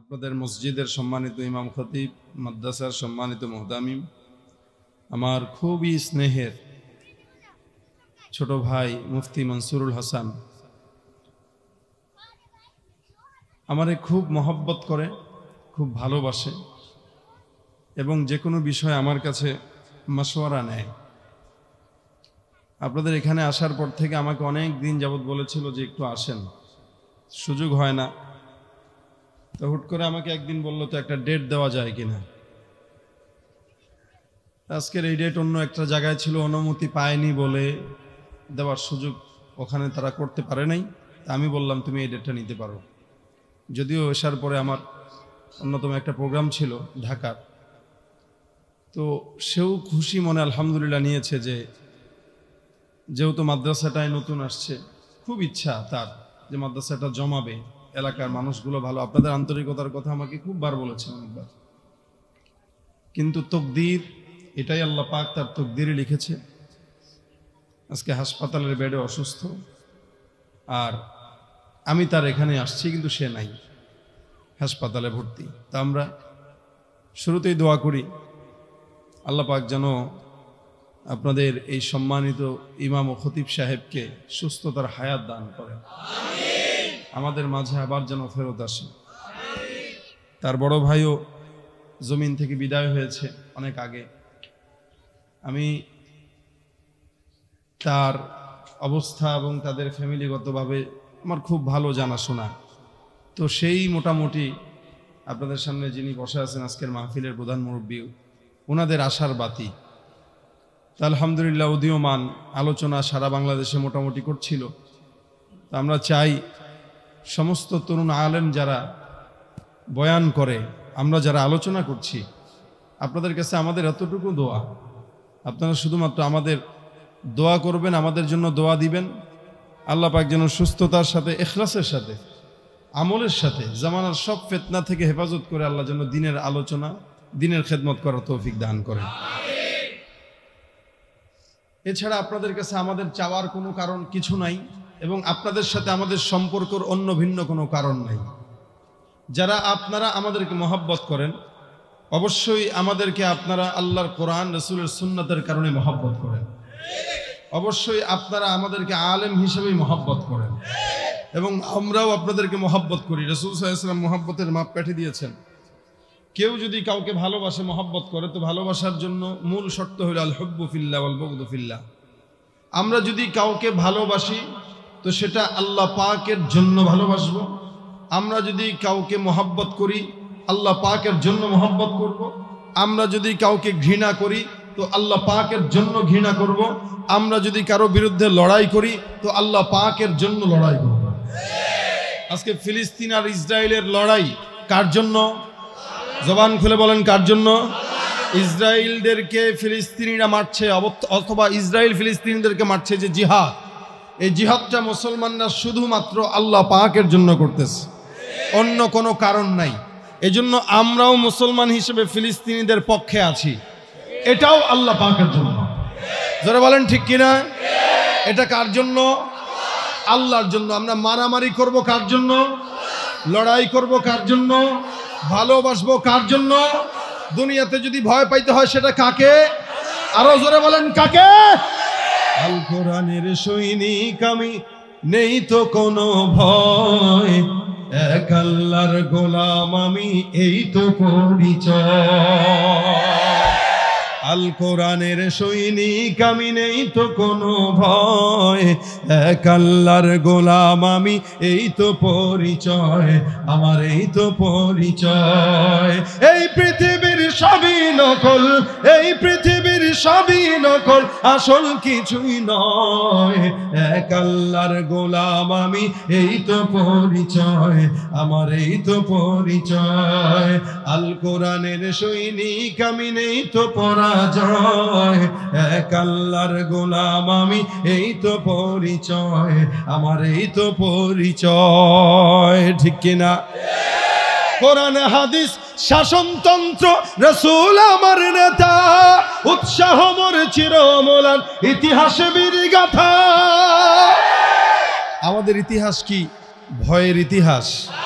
আপনাদের মসজিদের সম্মানিত ইমাম খতিব, মাদ্রাসার সম্মানিত মুহতামিম, আমার খুবই স্নেহের ছোট ভাই মুফতি মনসুরুল হাসান আমারে খুব মহব্বত করে, খুব ভালোবাসে এবং যে কোনো বিষয় আমার কাছে মাশওয়ারা নেয়। আপনাদের এখানে আসার পর থেকে আমাকে অনেক দিন যাবত বলেছিল যে একটু আসেন, সুযোগ হয় না। তো হুট করে আমাকে একদিন বললো তো একটা ডেট দেওয়া যায় কিনা। আজকের এই ডেট অন্য একটা জায়গায় ছিল, অনুমতি পায়নি বলে দেওয়ার সুযোগ ওখানে তারা করতে পারে নাই। তা আমি বললাম তুমি এই ডেটটা নিতে পারো। যদিও আসার পরে আমার অন্যতম একটা প্রোগ্রাম ছিল ঢাকার, তো সেও খুশি মনে আলহামদুলিল্লাহ নিয়েছে যে যেহেতু মাদ্রাসাটায় নতুন আসছে, খুব ইচ্ছা তার যে মাদ্রাসাটা জমাবে, এলাকার মানুষগুলো ভালো। আপনাদের আন্তরিকতার কথা আমাকে খুব বার বলেছেন অনেকবার, কিন্তু তকদির এটাই, আল্লাহ পাক তার তকদিরে লিখেছে। আজকে হাসপাতালের বেডে অসুস্থ, আর আমি তার এখানে আসছি কিন্তু সে নাই, হাসপাতালে ভর্তি। তা আমরা শুরুতেই দোয়া করি আল্লাহ পাক যেন আপনাদের এই সম্মানিত ইমাম ও খতিব সাহেবকে সুস্থতার হায়াত দান করেন, আমাদের মাঝে আবার যেন ফেরত আসে। তার বড় ভাইও জমিন থেকে বিদায় হয়েছে অনেক আগে। আমি তার অবস্থা এবং তাদের ফ্যামিলিগতভাবে আমার খুব ভালো জানাশোনা। তো সেই মোটামুটি আপনাদের সামনে যিনি বসে আছেন আজকের মাহফিলের প্রধান মুরব্বী, ওনাদের আশার বাতি। তা আলহামদুলিল্লাহ উদীয়মান আলোচনা সারা বাংলাদেশে মোটামুটি করছিল। তা আমরা চাই সমস্ত তরুণ আলেম যারা বয়ান করে, আমরা যারা আলোচনা করছি, আপনাদের কাছে আমাদের এতটুকু দোয়া, আপনারা শুধুমাত্র আমাদের দোয়া করবেন, আমাদের জন্য দোয়া দিবেন। আল্লাহ পাক যেন সুস্থতার সাথে, ইখলাসের সাথে, আমলের সাথে জামানার সব ফিতনা থেকে হেফাজত করে আল্লাহ যেন দিনের আলোচনা, দিনের খেদমত করার তৌফিক দান করেন। এছাড়া আপনাদের কাছে আমাদের চাওয়ার কোনো কারণ কিছু নাই, এবং আপনাদের সাথে আমাদের সম্পর্কের অন্য ভিন্ন কোনো কারণ নাই। যারা আপনারা আমাদেরকে মহব্বত করেন, অবশ্যই আমাদেরকে আপনারা আল্লাহর কোরআন রাসূলের সুন্নাতের কারণে মহব্বত করেন। অবশ্যই আপনারা আমাদেরকে আলেম হিসেবেই মহব্বত করেন, এবং আমরাও আপনাদেরকে মহব্বত করি। রাসূল সাল্লাল্লাহু আলাইহি ওয়াসাল্লাম মহব্বতের মাপকাঠি দিয়েছেন। কেউ যদি কাউকে ভালোবাসে, মহব্বত করে, তো ভালোবাসার জন্য মূল শর্ত হলো আল হুব্বু ফিল্লাহ ওয়াল বুগদু ফিল্লাহ। আমরা যদি কাউকে ভালোবাসি তো সেটা আল্লাহ পাকের জন্য ভালোবাসবো। আমরা যদি কাউকে মহব্বত করি, আল্লাহ পাকের জন্য মহব্বত করব। আমরা যদি কাউকে ঘৃণা করি তো আল্লাহ পাকের জন্য ঘৃণা করব। আমরা যদি কারো বিরুদ্ধে লড়াই করি তো আল্লাহ পাকের জন্য লড়াই করব। আজকে ফিলিস্তিন আর ইসরায়েলের লড়াই কার জন্য? জবান খুলে বলেন কার জন্য? ইসরায়েলদেরকে ফিলিস্তিনিরা মারছে, অথবা ইসরায়েল ফিলিস্তিনিদেরকে মারছে যে জিহাদ, এই জিহাদটা মুসলমানরা শুধুমাত্র আল্লাহ পাকের জন্য করতেছে, অন্য কোনো কারণ নাই। এজন্য আমরাও মুসলমান হিসেবে ফিলিস্তিনিদের পক্ষে আছি, এটাও আল্লাহ পাকের জন্য। যারা বলেন ঠিক কিনা? এটা কার জন্য? আল্লাহর জন্য। আমরা মারামারি করব কার জন্য? লড়াই করব কার জন্য? ভালোবাসবো কার জন্য? দুনিয়াতে যদি ভয় পাইতে হয় সেটা কাকে? আরো জোরে বলেন কাকে? আল কোরআনের সৈনিক আমি, নেই তো কোনো ভয়, এক আল্লাহর গোলাম আমি, এই তো পরিচয়। আল কোরআনের সৈনিক আমি, নেই তো কোনো ভয়, এক আল্লাহর গোলাম আমি, এই তো পরিচয় আমার, এই তো পরিচয়। এই পৃথিবীর সবই নকল, এই পৃথিবীর সবই নকল, আসল কিছুই নয়, এক আল্লাহর গোলাম আমি, এই তো পরিচয় আমার, এই তো পরিচয়। আল কোরআনের সৈনিক আমি, নেই তো পরাজয়, এক আল্লাহর গোলাম আমি, এই তো পরিচয় আমার, এই তো পরিচয়। ঠিক কিনা? কোরআন হাদিস শাসনতন্ত্র, রাসূল আমার নেতা, উৎসাহ মোর চিরমলান, ইতিহাসে বীর গাথা। আমাদের ইতিহাস কি ভয়ের ইতিহাস?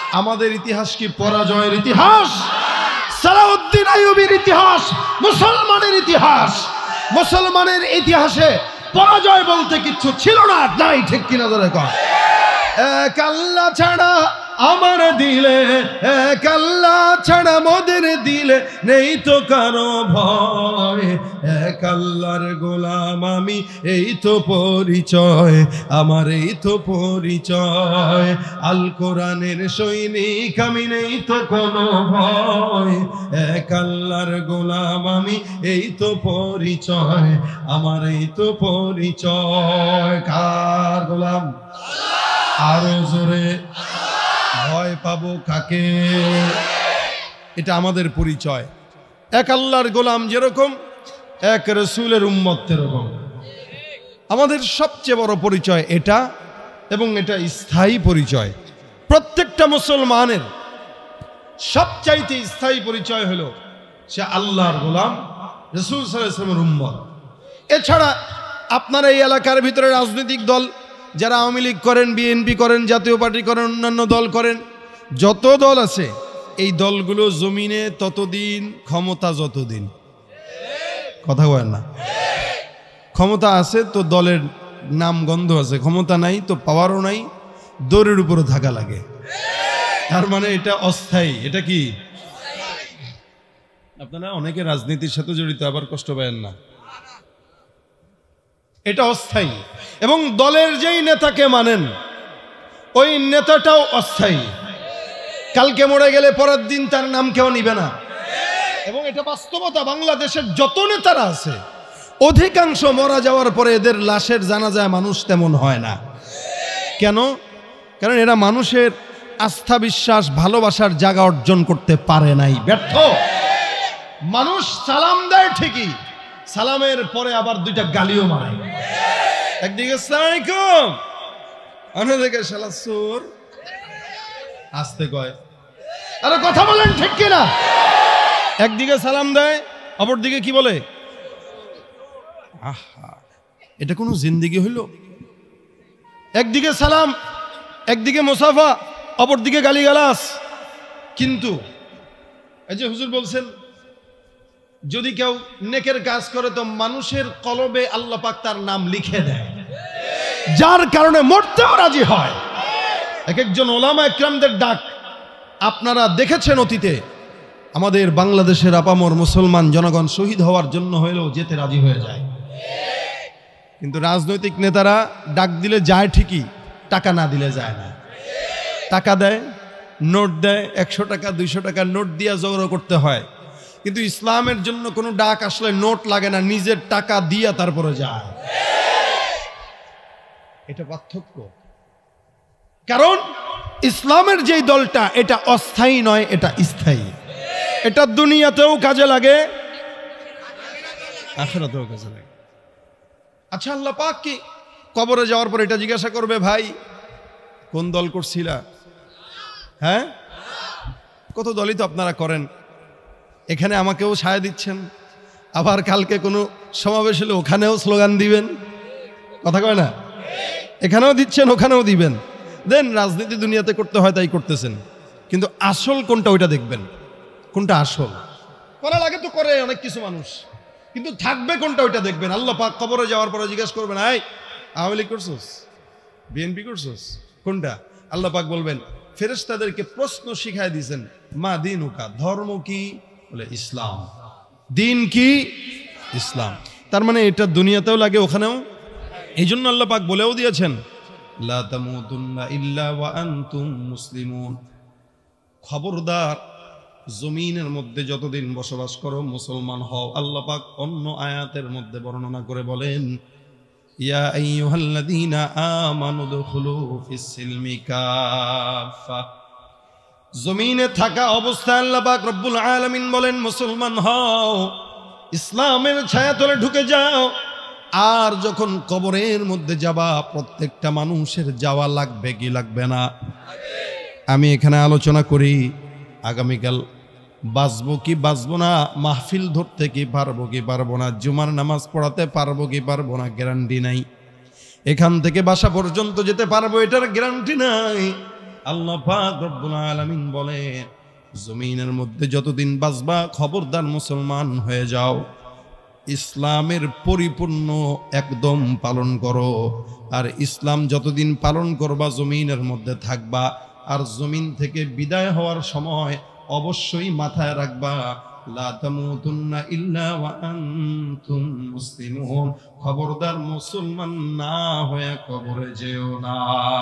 আমাদের ইতিহাস কি পরাজয়ের ইতিহাস? সালাউদ্দিন আইয়ুবীর ইতিহাস মুসলমানের ইতিহাস। মুসলমানের ইতিহাসে পরাজয় বলতে কিচ্ছু ছিল না, নাই ঠিক কিনা ধরে কর। এক আল্লাহ ছাড়া আমার দিলে, এক আল্লাহ ছাড়া মোদের দিলে নেই তো কারো ভয়। এক আল্লাহর গোলাম আমি, এই তো পরিচয় আমার, এই তো পরিচয়। আল কোরআনের সৈনিক আমি, নেই তো কোনো ভয়। এক আল্লাহর গোলাম আমি, এই তো পরিচয় আমার, এই তো পরিচয়। কার গোলাম? আরো জোরে, ভয় পাবো কাকে? এটা আমাদের পরিচয়। এক আল্লাহর গোলাম যেরকম, এক রাসূলের উম্মত এরকম। আমাদের সবচেয়ে বড় পরিচয় এটা, এবং এটা স্থায়ী পরিচয়। প্রত্যেকটা মুসলমানের সবচাইতে স্থায়ী পরিচয় হলো সে আল্লাহর গোলাম, রাসূল সাল্লাল্লাহু আলাইহি ওয়াসাল্লামের উম্মত। এছাড়া আপনারা এই এলাকার ভিতরে রাজনৈতিক দল যারা আওয়ামী লীগ করেন, বিএনপি করেন, জাতীয় পার্টি করেন, অন্যান্য দল করেন, যত দল আছে এই দলগুলো জমিনে ততদিন, ক্ষমতা যতদিন। কথা বলেন না? ক্ষমতা আছে তো দলের নাম গন্ধ আছে, ক্ষমতা নাই তো পাওয়ারও নাই, দৌড়ের উপরে থাকা লাগে। তার মানে এটা অস্থায়ী। এটা কি? আপনারা অনেকে রাজনীতির সাথে জড়িত, আবার কষ্ট পাবেন না, এটা অস্থায়ী। এবং দলের যেই নেতাকে মানেন ওই নেতাটাও অস্থায়ী। কালকে মরে গেলে পরের দিন তার নাম কেউ নিবে না। এবং এটা বাস্তবতা। বাংলাদেশের যত নেতারা আছে অধিকাংশ মারা যাওয়ার পরে এদের লাশের জানাজায় মানুষ তেমন হয় না। কেন? কারণ এরা মানুষের আস্থা, বিশ্বাস, ভালোবাসার জায়গা অর্জন করতে পারে নাই, ব্যর্থ। মানুষ সালাম দেয় ঠিকই, সালামের পরে আবার দুইটা গালিও মারে। একদিকে আসসালামু আলাইকুম, অন্যদিকে শালা চোর, আসতে কয়। আরে কথা বলেন ঠিক কিনা? একদিকে সালাম দেয়, অপরদিকে কি বলে? আহা, এটা কোনো জিন্দেগি হইল? একদিকে সালাম, একদিকে মুসাফা, অপরদিকে গালিগালাজ। কিন্তু এই যে হুজুর বলছেন যদি কেউ নেকের কাজ করে তো মানুষের কলবে আল্লাহ পাক তার নাম লিখে দেয়, যার কারণে মরতেও রাজি হয়। এক একজন ওলামা ইকরামদের ডাক আপনারা দেখেছেন অতীতে। আমাদের বাংলাদেশের আপামর মুসলমান জনগণ শহীদ হওয়ার জন্য হলেও যেতে রাজি হয়ে যায়। কিন্তু রাজনৈতিক নেতারা ডাক দিলে যায় ঠিকই, টাকা না দিলে যায় না। টাকা দেয়, নোট দেয়, 100 টাকা 200 টাকা নোট দিয়ে জড়ো করতে হয়। কিন্তু ইসলামের জন্য কোনো ডাক আসলে নোট লাগে না, নিজের টাকা দিয়া তারপরে যায়। এটা পার্থক্য। কারণ ইসলামের যেই দলটা এটা অস্থায়ী নয়, এটা স্থায়ী। এটা দুনিয়াতেও কাজে লাগে, আখিরাতেও কাজে লাগে। আচ্ছা, আল্লাহ পাক কি কবরে যাওয়ার পর এটা জিজ্ঞাসা করবে, ভাই কোন দল করছিলা? হ্যাঁ, কত দলই তো আপনারা করেন। এখানে আমাকেও সায় দিচ্ছেন, আবার কালকে কোনো সমাবেশ হলে ওখানেও স্লোগান দিবেন। কথা কয় না? এখানেও দিচ্ছেন, ওখানেও দিবেন। দেন রাজনীতি দুনিয়াতে করতে হয় তাই করতেছেন, কিন্তু আসল কোনটা ওইটা দেখবেন। কোনটা আসল করা লাগে তো করে অনেক কিছু মানুষ, কিন্তু থাকবে কোনটা ওইটা দেখবেন। আল্লাহ পাক কবরে যাওয়ার পরে জিজ্ঞাসা করবেন, এই আওয়ামী লীগ করছোস, বিএনপি করছোস, কোনটা? আল্লাহ পাক বলবেন, ফেরেশতাদেরকে প্রশ্ন শিখায় দিয়েছেন, মা দিনুকা, ধর্ম কি? বলে ইসলাম। দিন কি? ইসলাম। তার মানে এটা দুনিয়াতেও লাগে, ওখানেও। এই জন্য আল্লাহ পাক বলেও দিয়েছেন, লা তামুতুন্না ইল্লা ওয়া আনতুম মুসলিমুন। খবরদার, জমিনের মধ্যে যতদিন বসবাস করো মুসলমান হও। আল্লাহ পাক অন্য আয়াতের মধ্যে বর্ণনা করে বলেন, ইয়া আইয়ুহাল্লাযীনা আমানু দুখুলু ফিস সিলমি কাফা। জমিনে থাকা অবস্থায় আল্লাহ পাক রব্বুল আলামিন বলেন, মুসলমান হও, ইসলামের ছায়াতলে ঢুকে যাও। আর যখন কবরের মধ্যে যাবা, প্রত্যেকটা মানুষের যাওয়া লাগবে কি লাগবে না? আমি এখানে আলোচনা করি আগামীকাল বাঁচবো কি বাঁচবো না, মাহফিল ধরতে কি পারবো কি পারবো না, জুমার নামাজ পড়াতে পারবো কি পারবো না, গ্যারান্টি নাই। এখান থেকে বাসা পর্যন্ত যেতে পারবো এটার গ্যারান্টি নাই। আল্লাহ পাক রব্বুল আলামিন বলে, জমিনের মধ্যে যতদিন বাঁচবা খবরদার মুসলমান হয়ে যাও, ইসলামের পরিপূর্ণ একদম পালন করো। আর ইসলাম যতদিন পালন করবা জমিনের মধ্যে থাকবা। আর জমিন থেকে বিদায় হওয়ার সময় অবশ্যই মাথায় রাখবা, লা তামুতুন্না ইল্লা ওয়া আনতুম মুসলিমুন, খবরদার মুসলমান না হয়ে কবরে যেও না।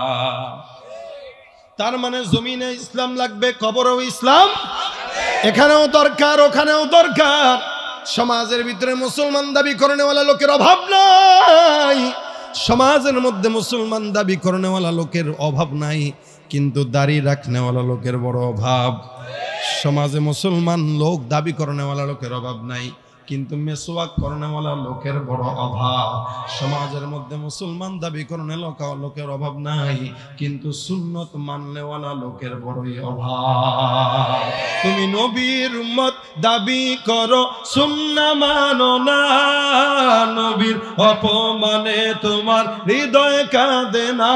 তার মানে জমিনে ইসলাম লাগবে, কবরেও ইসলাম, এখানেও দরকার ওখানেও দরকার। সমাজের ভিতরে মুসলমান দাবি করেনেওয়ালা লোকের অভাব নাই, সমাজের মধ্যে মুসলমান দাবি করেনেওয়ালা লোকের অভাব নাই, কিন্তু দাড়ি রাখনেওয়ালা লোকের বড় অভাব। সমাজে মুসলমান লোক দাবি করেনেওয়ালা লোকের অভাব নাই, কিন্তু মেসওয়াক করেনেওয়ালা লোকের বড় অভাব। সমাজের মধ্যে মুসলমান দাবি করনে লোকের অভাব নাই, কিন্তু সুন্নত মাননেওয়ালা লোকের বড়ই অভাব। তুমি নবীর উম্মত দাবি করো, সুন্নাহ মানো না, নবীর অপমানে তোমার হৃদয় কাঁদে না।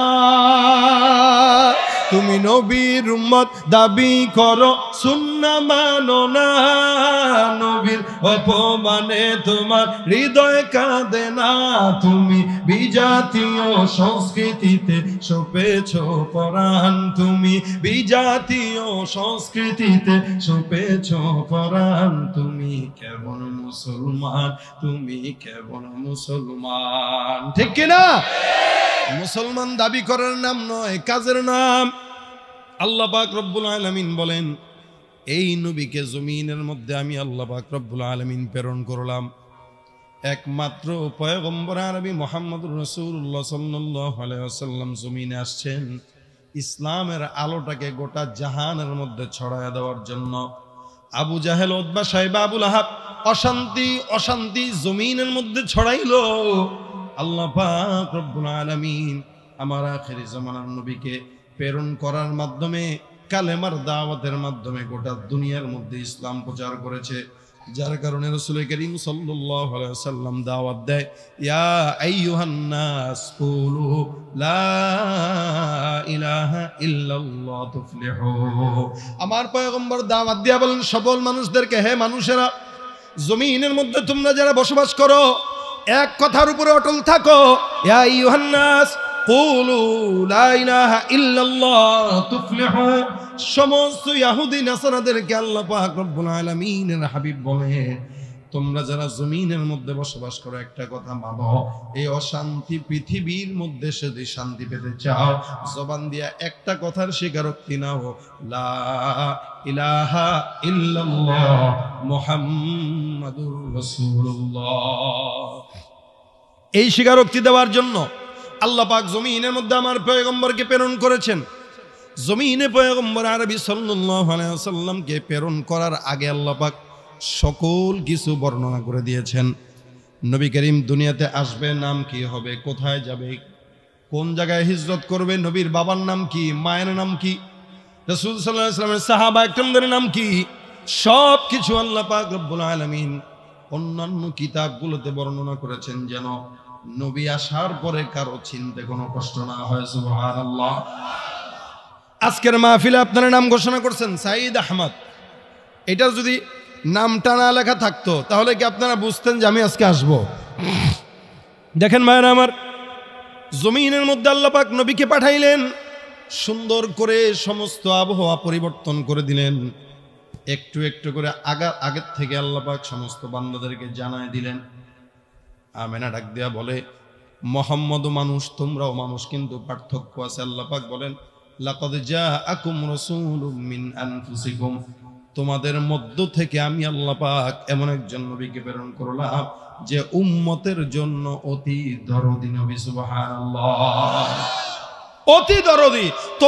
তুমি নবীর উম্মত দাবি করো, সুন্নাহ মানো না, নবীর অপমানে তোমার হৃদয় কাঁদে না। তুমি বিজাতীয় সংস্কৃতিতে সপেছ পরাণ, তুমি বিজাতীয় সংস্কৃতিতে সপেছ পরাণ। তুমি কেমন মুসলমান, তুমি কেমন মুসলমান, ঠিক কিনা? মুসলমান দাবি করার নাম নয়, কাজের নাম। আল্লাহ পাক রব্বুল আলামিন বলেন, এই নবীকে জমিনের মধ্যে আমি আল্লাহ পাক রব্বুল আলামিন প্রেরণ করলাম। একমাত্র পয়গম্বর আরবি মুহাম্মদুর রাসূলুল্লাহ সাল্লাল্লাহু আলাইহি ওয়াসাল্লাম জমিনে আসছেন ইসলামের আলোটাকে গোটা জাহানের মধ্যে ছড়ায় দেওয়ার জন্য। আবু জাহেল, উতবা, সাইবা, আবু লাহাব অশান্তি জমিনের মধ্যে ছড়াইলো। আল্লাহ পাক রব্বুল আলামিন আমার আখিরি জামানার নবীকে প্রেরণ করার মাধ্যমে, কালেমার দাওয়াতের মাধ্যমে গোটা দুনিয়ার মধ্যে ইসলাম প্রচার করেছে। যার কারণে রাসূল করিম সাল্লাল্লাহু আলাইহি ওয়াসাল্লাম দাওয়াত দেয়, ইয়া আইয়ুহান নাস কুলু লা ইলাহা ইল্লাল্লাহ তুফলিহু। আমার পয়গম্বর দাওয়াত দিয়া বলেন সকল মানুষদেরকে, হে মানুষেরা, জমিনের মধ্যে তোমরা যারা বসবাস করো এক কথার উপরে অটল থাকো, ইয়া আইয়ুহান নাস কুলু লা ইলাহা ইল্লাল্লাহ তুফলিহু। সমস্ত ইহুদি নাসারাদেরকে আল্লাহ পাক রব্বুল আলামিনের হাবিব বলে, তোমরা যারা জমিনের মধ্যে বসবাস করো একটা কথা মানো, এই অশান্তি পৃথিবীর মধ্যে যদি শান্তি পেতে চাও, জবান দিয়া একটা কথার স্বীকারোক্তি নাও, লা ইলাহা ইল্লাল্লাহ মুহাম্মাদুর রাসূলুল্লাহ। এই স্বীকারোক্তি দেওয়ার জন্য আল্লাহ পাক জমিনের মধ্যে আমার পয়গম্বরকে প্রেরণ করেছেন। জমিনে পয়গম্বর আরবি সাল্লাল্লাহু আলাইহি ওয়াসাল্লামকে প্রেরণ করার আগে আল্লাহ পাক সকল কিছু বর্ণনা করে দিয়েছেন। নবী করিম দুনিয়াতে আসবে, নাম কি হবে, কোথায় যাবে, কোন জায়গায় হিজরত করবে, নবীর বাবার নাম কি, মায়ের নাম কি, রাসূল সাল্লাল্লাহু আলাইহি ওয়াসাল্লামের সাহাবা একরামদের নাম কি, সব কিছু আল্লাহ পাক রব্বুল আলামিন অন্যান্য কিতাবগুলোতে বর্ণনা করেছেন, যেন নবী আসার পরে কারো চিনতে কোনো কষ্ট না হয়। সুবহানাল্লাহ। আজকের মাহফিলে আপনারা নাম ঘোষণা করছেন সাঈদ আহমদ, এটা যদি নামটা না লেখা থাকতো তাহলে কি আপনারা বুঝতেন যে আমি আজকে আসবো? দেখেন মায়েরা আমার, জমিনের মধ্যে আল্লাহ পাক নবীকে পাঠাইলেন, সুন্দর করে সমস্ত আবহাওয়া পরিবর্তন করে দিলেন। একটু একটু করে আগের থেকে আল্লাহ পাক সমস্ত বান্দাদেরকে জানায় দিলেন। আমেনা ডাক দেয়া বলে, মুহাম্মদও মানুষ, তোমরাও মানুষ, কিন্তু পার্থক্য আছে। আল্লাহ পাক বলেন, লাকাদ জাআকুম রাসূলুম মিন আনফুসিকুম, তোমাদের মধ্য থেকে আমি আল্লাহ পাক এমন একজন নবীকে প্রেরণ করলাম যে উম্মতের জন্য অতি দরদী নবী। সুবহানাল্লাহ। অতি দরদী।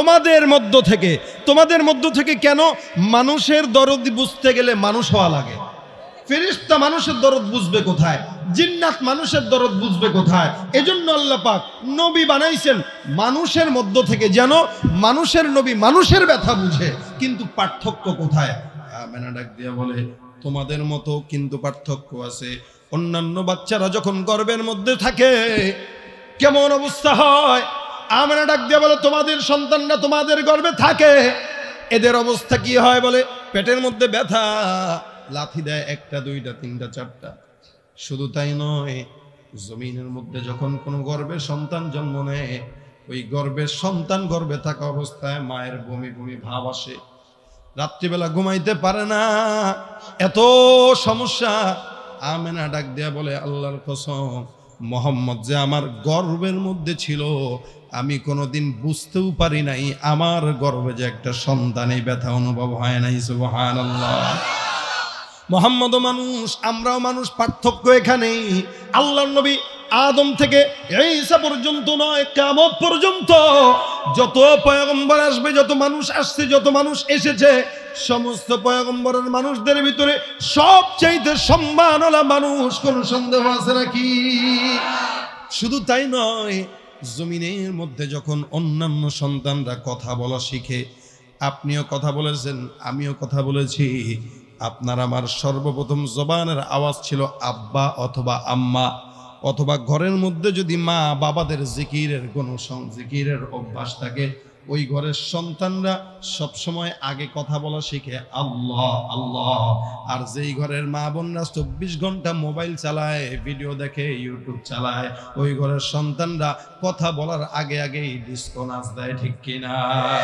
তোমাদের মধ্য থেকে কেন? মানুষের দরদ বুঝতে গেলে মানুষ হওয়া লাগে। ফেরেশতা মানুষের দরদ বুঝবে কোথায়? জিন্নাত মানুষের দরদ বুঝবে কোথায়? এজন্য আল্লাহ পাক নবী বানাইছেন মানুষের মধ্য থেকে, যেন মানুষের নবী মানুষের ব্যথা বুঝে। কিন্তু পার্থক্য কোথায়? আমেনা ডাক দিয়া বলে, তোমাদের মতো কিন্তু পার্থক্য আছে। অন্যান্য বাচ্চারা যখন গর্ভের মধ্যে থাকে কেমন অবস্থা হয়, আমেনা ডাক দিয়ে বলে তোমাদের সন্তানরা তোমাদের গর্ভে থাকে, এদের অবস্থা কি হয়? বলে পেটের মধ্যে ব্যথা, লাথি দেয় 1টা 2টা 3টা 4টা। শুধু তাই নয়, জমিনের মধ্যে যখন কোনো গর্ভের সন্তান জন্ম নেয়, ওই গর্ভের সন্তান গর্ভে থাকা অবস্থায় মায়ের বমি বমি ভাব আসে, রাত্রিবেলা ঘুমাইতে পারে না, এত সমস্যা। আমেনা ডাক দিয়া বলে আল্লাহর কসম, মোহাম্মদ যে আমার গর্ভের মধ্যে ছিল, আমি কোনোদিন বুঝতেও পারি নাই আমার গর্ভে যে একটা সন্তান, এই ব্যথা অনুভব হয় নাই। সুবহানাল্লাহ। মোহাম্মদও মানুষ, আমরাও মানুষ, পার্থক্য এখানেই। আল্লাহর নবী আদম থেকে ঈসা পর্যন্ত নয়, কিয়ামত পর্যন্ত যত পয়গম্বর আসবে, যত মানুষ আসছে, যত মানুষ এসেছে, সমস্ত পয়গম্বরের মানুষদের ভিতরে সবচাইতে সম্মানওয়ালা মানুষ, কোন সন্দেহ আছে নাকি? শুধু তাই নয়, জমিনের মধ্যে যখন অন্যান্য সন্তানরা কথা বলা শিখে, আপনিও কথা বলেছেন, আমিও কথা বলেছি, আপনার আমার সর্বপ্রথম জবানের আওয়াজ ছিল আব্বা অথবা আম্মা, অথবা ঘরের মধ্যে যদি মা বাবাদের জিকিরের কোনো জিকিরের অভ্যাস থাকে, ওই ঘরের সন্তানরা সবসময় আগে কথা বলা শিখে আল্লাহ আল্লাহ। আর যেই ঘরের মা বোনরা 24 ঘন্টা মোবাইল চালায়, ভিডিও দেখে, ইউটিউব চালায়, ওই ঘরের সন্তানরা কথা বলার আগে আগেই ডিস্কো নাচ দেয়। ঠিক কিনা?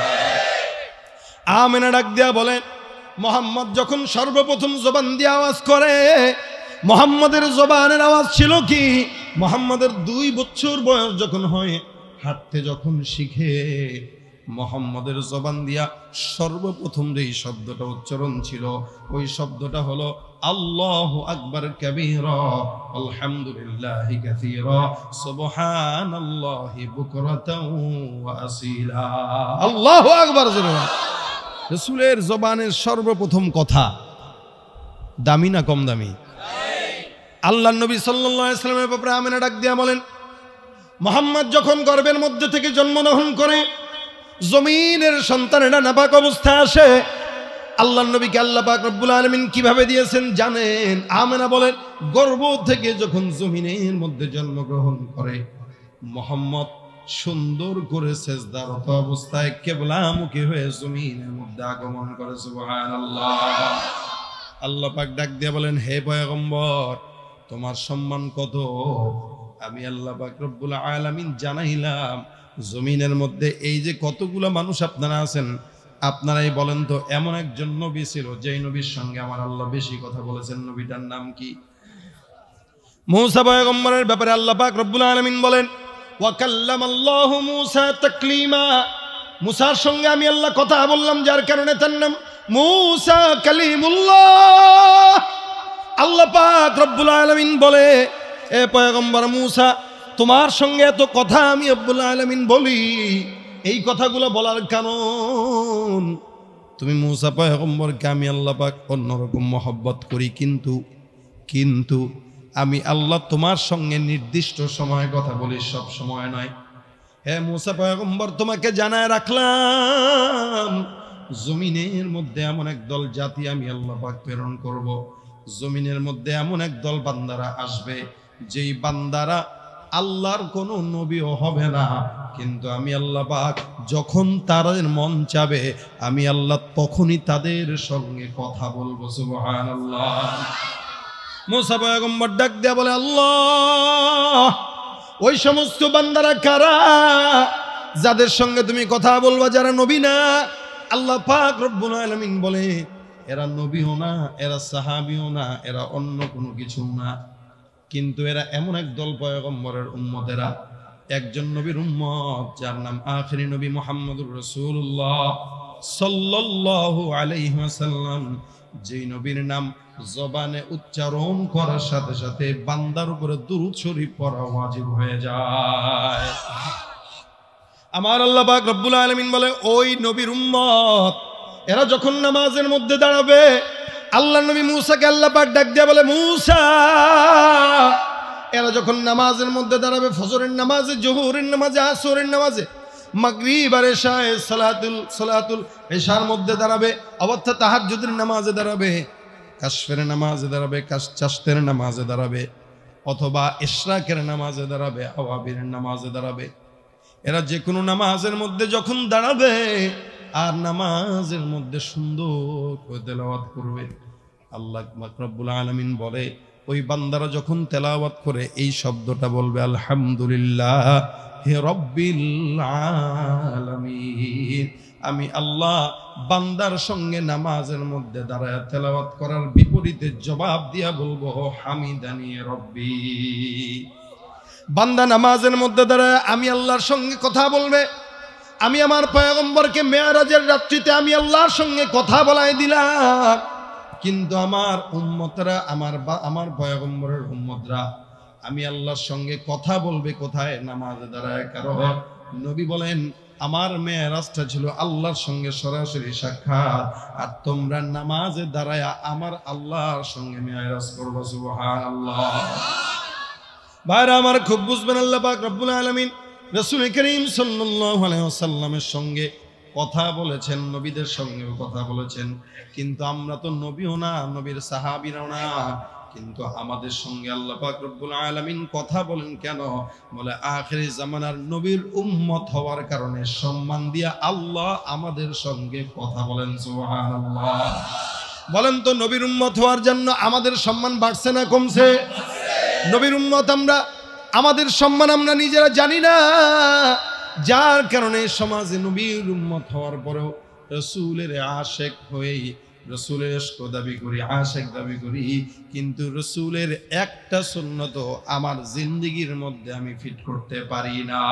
আমেনা ডাক দিয়া বলেন, মোহাম্মদ যখন সর্বপ্রথম জবান দিয়ে আওয়াজ করে, মোহাম্মদের জবানের আওয়াজ ছিল কি? মোহাম্মদের 2 বছর বয়স যখন হয়, হাঁটতে যখন শিখে, মোহাম্মদের জবান দিয়া সর্বপ্রথম যেই শব্দটা উচ্চারণ ছিল, ওই শব্দটা হলো আল্লাহু আকবার কাবীরা, আলহামদুলিল্লাহি কাসীরা, সুবহানাল্লাহি বুকরাতাও ওয়া আসীলা। আল্লাহু আকবার। রাসূলের জবানের সর্বপ্রথম কথা দামি না কম দামি? আল্লাহর নবী সাল্লাল্লাহু আলাইহি ওয়াসাল্লামের ব্যাপারে আমেনা ডাক দিয়া বলেন, মুহাম্মদ যখন গর্ভের মধ্যে থেকে জন্মগ্রহণ করে, জমিনের সন্তানেরা নাপাক অবস্থায় আসে, আল্লাহর নবীকে আল্লাহ পাক রব্বুল আলামিন কিভাবে দিয়েছেন জানেন? আমেনা বলেন, গর্ভ থেকে যখন জমিনের মধ্যে জন্মগ্রহণ করে, মুহাম্মদ সুন্দর করে সেজদারত অবস্থায় কিবলামুখী হয়ে জমিনের মধ্যে আগমন করে। সুবহানাল্লাহ। আল্লাহ পাক ডাক দিয়ে বলেন, হে পয়গম্বর, তোমার সম্মান কত আমি আল্লাহ পাক রব্বুল আলামিন জানাইলাম। জমিনের মধ্যে এই যে কতগুলো মানুষ আপনারা আছেন, আপনারাই বলেন তো এমন একজন নবী ছিল যেই নবীর সঙ্গে আমার আল্লাহ বেশি কথা বলেছেন, নবীটার নাম কি? মূসা পয়গম্বরের ব্যাপারে আল্লাহ পাক রব্বুল আলামিন বলেন, ওয়া কাল্লামাল্লাহু মূসা তাকলিমা, মূসার সঙ্গে আমি আল্লাহ কথা বললাম, যার কারণে তার নাম মূসা কালিমুল্লাহ। আল্লাহ পাক রব্বুল আলামিন বলে, এ পয়গম্বর মূসা, তোমার সঙ্গে এত কথা আমি রব্বুল আলামিন বলি, এই কথাগুলো বলার কারণ তুমি মূসা পয়গম্বরকে আমি আল্লাহ পাক অন্যরকম মহব্বত করি, কিন্তু আমি আল্লাহ তোমার সঙ্গে নির্দিষ্ট সময়ে কথা বলি, সব সময় নয়। হে মূসা পয়গম্বর, তোমাকে জানায় রাখলাম, জমিনের মধ্যে এমন এক দল জাতি আমি আল্লাহ পাক প্রেরণ করব, জমিনের মধ্যে এমন এক দল বান্দারা আসবে, যেই বান্দারা আল্লাহর কোনো নবীও হবে না, কিন্তু আমি আল্লাহ পাক যখন তাদের মন চাবে, আমি আল্লাহ তখনই তাদের সঙ্গে কথা বলবো। সুবহানাল্লাহ। মূসা পয়গম্বর ডাক দিয়া বলে, আল্লাহ, ওই সমস্ত বান্দারা কারা যাদের সঙ্গে তুমি কথা বলবা, যারা নবী না? আল্লাহ পাক রব্বুল আলামিন বলে, এরা নবীও না, এরা সাহাবীও না, এরা অন্য কোনো কিছু না, কিন্তু এরা এমন এক দল পয়গম্বরের উম্মতেরা, একজন নবীর উম্মত যার নাম আখিরি নবী মুহাম্মদুর রাসূলুল্লাহ সাল্লাল্লাহু আলাইহি ওয়াসাল্লাম, যেই নবীর নাম জবানে উচ্চারণ করার সাথে সাথে বান্দার উপরে দুরূদ শরীফ পড়া ওয়াজিব হয়ে যায়। আমার আল্লাহ পাক রব্বুল আলামিন বলে, ওই নবীর উম্মত এরা যখন নামাজের মধ্যে দাঁড়াবে, আল্লাহ নবী মূসাকে আল্লাহ পাক ডাক দিয়ে বলে, মূসা, এরা যখন নামাজের মধ্যে দাঁড়াবে, ফজরের নামাজে, জোহরের নামাজে, আসরের নামাজে, মাগরিব আর ইশায়ে সালাতুল ইশার মধ্যে দাঁড়াবে, অবস্থা তাহাজ্জুদের নামাজে দাঁড়াবে, কাশফের নামাজে দাঁড়াবে, চাশতের নামাজে দাঁড়াবে, অথবা ইশরাকের নামাজে দাঁড়াবে, আওয়াবিরের নামাজে দাঁড়াবে, এরা যে কোনো নামাজের মধ্যে যখন দাঁড়াবে আর নামাজের মধ্যে সুন্দর করে তেলাওয়াত করবে, আল্লাহ রব্বুল আলামিন বলে ওই বান্দারা যখন তেলাওয়াত করে এই শব্দটা বলবে, আলহামদুলিল্লাহ হে রব্বিল আলামিন। আমি আল্লাহ বান্দার সঙ্গে নামাজের মধ্যে দাঁড়ায় তেলাওয়াত করার বিপরীতে জবাব দিয়া বলবো, হামিদানি রব্বি। বান্দা নামাজের মধ্যে দাঁড়ায় আমি আল্লাহর সঙ্গে কথা বলবে। আমি আমার পয়গম্বরকে মেরাজের রাত্রিতে আমি আল্লাহর সঙ্গে কথা বলাই দিলাম, কিন্তু আমার উম্মতরা আমার পয়গম্বরের উম্মতরা আমি আল্লাহর সঙ্গে কথা বলবে কোথায়? নামাজে দাঁড়ায়। কারণ নবী বলেন আমার মেরাজটা ছিল আল্লাহর সঙ্গে সরাসরি সাক্ষাৎ, আর তোমরা নামাজে দাঁড়ায় আমার আল্লাহর সঙ্গে মেরাজ করবে। সুবহানাল্লাহ। ভাইরা আমার খুব বুঝবেন, আল্লাহ পাক রব্বুল আলামিন রাসূল করিম সাল্লাল্লাহু আলাইহি ওয়াসাল্লামের সঙ্গে কথা বলেছেন, নবীদের সঙ্গেও কথা বলেছেন, কিন্তু আমরা তো নবীও না, নবীর সাহাবীরাও না, কিন্তু আমাদের সঙ্গে আল্লাহ পাক রব্বুল আলামিন কথা বলেন কেন? বলে আখিরি জামানার নবীর উম্মত হওয়ার কারণে সম্মান দিয়া আল্লাহ আমাদের সঙ্গে কথা বলেন। সুবহানাল্লাহ। বলেন তো নবীর উম্মত হওয়ার জন্য আমাদের সম্মান বাড়ছে না কমছে? নবীর উম্মত আমরা, আমাদের সম্মান আমরা নিজেরা জানি না, যার কারণে সমাজে নবীর উম্মত হওয়ার পরেও রাসূলের আশিক হয়েই রাসূলের ইশক দাবি করি, আশিক দাবি করি, কিন্তু রাসূলের একটা সুন্নত আমার জিন্দেগীর মধ্যে আমি ফিট করতে পারি না।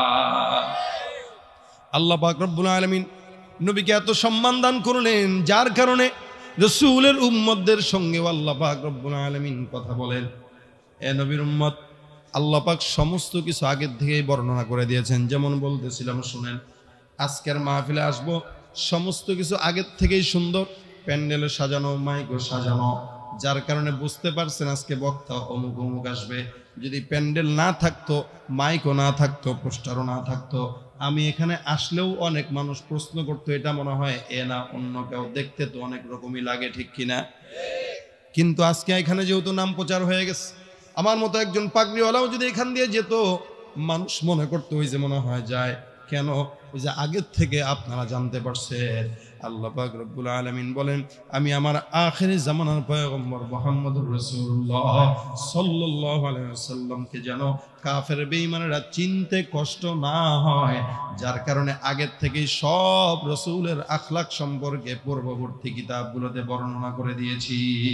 আল্লাহ পাক রব্বুল আলামিন নবীকে এত সম্মান দান করলেন, যার কারণে রাসূলের উম্মতদের সঙ্গে আল্লাহ পাক রব্বুল আলামিন কথা বলেন। এ নবীর উম্মত, আল্লাহ পাক সমস্ত কিছু আগের থেকেই বর্ণনা করে দিয়েছেন। যেমন বলতেছিলাম, শুনেন, আজকের মাহফিলে আসবো, সমস্ত কিছু আগের থেকেই সুন্দর, প্যান্ডেলে সাজানো, মাইকও সাজানো, যার কারণে বুঝতে পারছেন আজকে বক্তা অমুক অমুক আসবে। যদি প্যান্ডেল না থাকতো, মাইকও না থাকতো, পোস্টারও না থাকতো, আমি এখানে আসলেও অনেক মানুষ প্রশ্ন করতো, এটা মনে হয় এ না অন্য কেউ, দেখতে তো অনেক রকমই লাগে, ঠিক কিনা? কিন্তু আজকে এখানে যেহেতু নাম প্রচার হয়ে গেছে, আমার মতো একজন পাগড়িওয়ালাও যদি এখান দিয়ে যেত, মানুষ মনে করতো ওই যে মনে হয় যায়। কেন? ওই যে আগের থেকে আপনারা জানতে পারছেন। আল্লাহ পাক রব্বুল আলামিন বলেন, আমি আমার আখিরি জামানার পয়গম্বর মুহাম্মদুর রাসূলুল্লাহ সাল্লাল্লাহু আলাইহি ওয়াসাল্লামকে যেন কাফের বেঈমানেরা চিনতে কষ্ট না হয়, যার কারণে আগের থেকেই সব রাসূলের আখলাক সম্পর্কে পূর্ববর্তী কিতাবগুলোতে বর্ণনা করে দিয়েছি।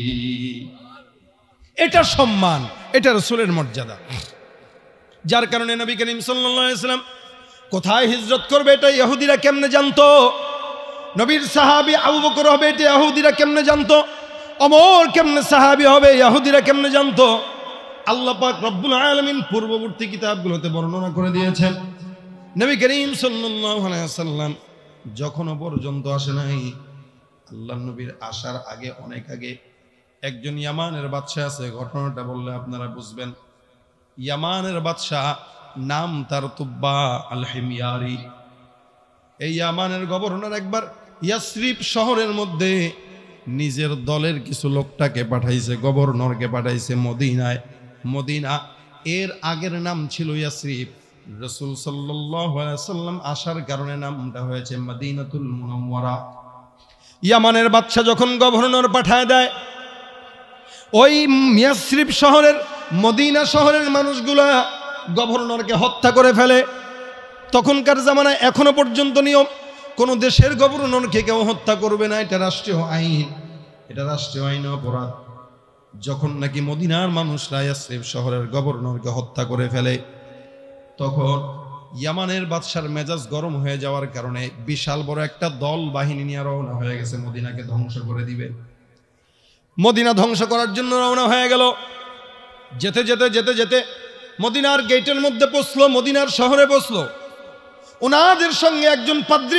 এটা সম্মান, এটা রাসূলের মর্যাদা, যার কারণে নবী করিম সাল্লাল্লাহু আলাইহি ওয়াসাল্লাম কোথায় হিজরত করবে এটা ইহুদিরা কেমনে জানতো? নবীর সাহাবী আবু বকর হবে এটা ইহুদিরা কেমনে জানতো? ওমর কেমনে সাহাবী হবে ইহুদিরা কেমনে জানতো? আল্লাহ পাক রব্বুল আলামিন পূর্ববর্তী কিতাবগুলোতে বর্ণনা করে দিয়েছেন। নবী করিম সাল্লাল্লাহু আলাইহি ওয়াসাল্লাম যখনও পর্যন্ত আসে নাই, আল্লাহর নবীর আসার আগে, অনেক আগে, একজন ইয়ামানের বাদশা আছে। ঘটনাটা বললে আপনারা বুঝবেন। ইয়ামানের বাদশা, নাম তার তুব্বা আল হিময়ারি। এই ইয়ামানের গভর্নর একবার ইয়াসরিব শহরের মধ্যে নিজের দলের কিছু লোকটাকে পাঠাইছে, গভর্নরকে পাঠাইছে মদিনায়। মদিনা এর আগের নাম ছিল ইয়াসরিব। রাসূল সাল্লাল্লাহু আলাইহি ওয়াসাল্লাম আসার কারণে নামটা হয়েছে মদিনাতুল মুনাওয়ারা। ইয়ামানের বাদশা যখন গভর্নর পাঠায় দেয়, ওই ইয়াসরিব শহরের, মদিনা শহরের মানুষগুলা গভর্নরকে হত্যা করে ফেলে। তখনকার জামানায় এখনো পর্যন্ত নিয়ম, কোন দেশের গভর্নরকে কেউ হত্যা করবে না, এটা রাষ্ট্রীয় আইন, এটা রাষ্ট্রীয় আইন অপরাধ। যখন নাকি মদিনার মানুষরা ইয়াসরিব শহরের গভর্নরকে হত্যা করে ফেলে, তখন ইয়ামানের বাদশার মেজাজ গরম হয়ে যাওয়ার কারণে বিশাল বড় একটা দল বাহিনী নিয়ে রওনা হয়ে গেছে মদিনাকে ধ্বংস করে দিবে। মদিনা ধ্বংস করার জন্য রওনা হয়ে গেল। যেতে যেতে যেতে যেতে মদিনার গেটের মধ্যে পৌঁছলো, মদিনার শহরে পৌঁছলো। ওনাদের সঙ্গে একজন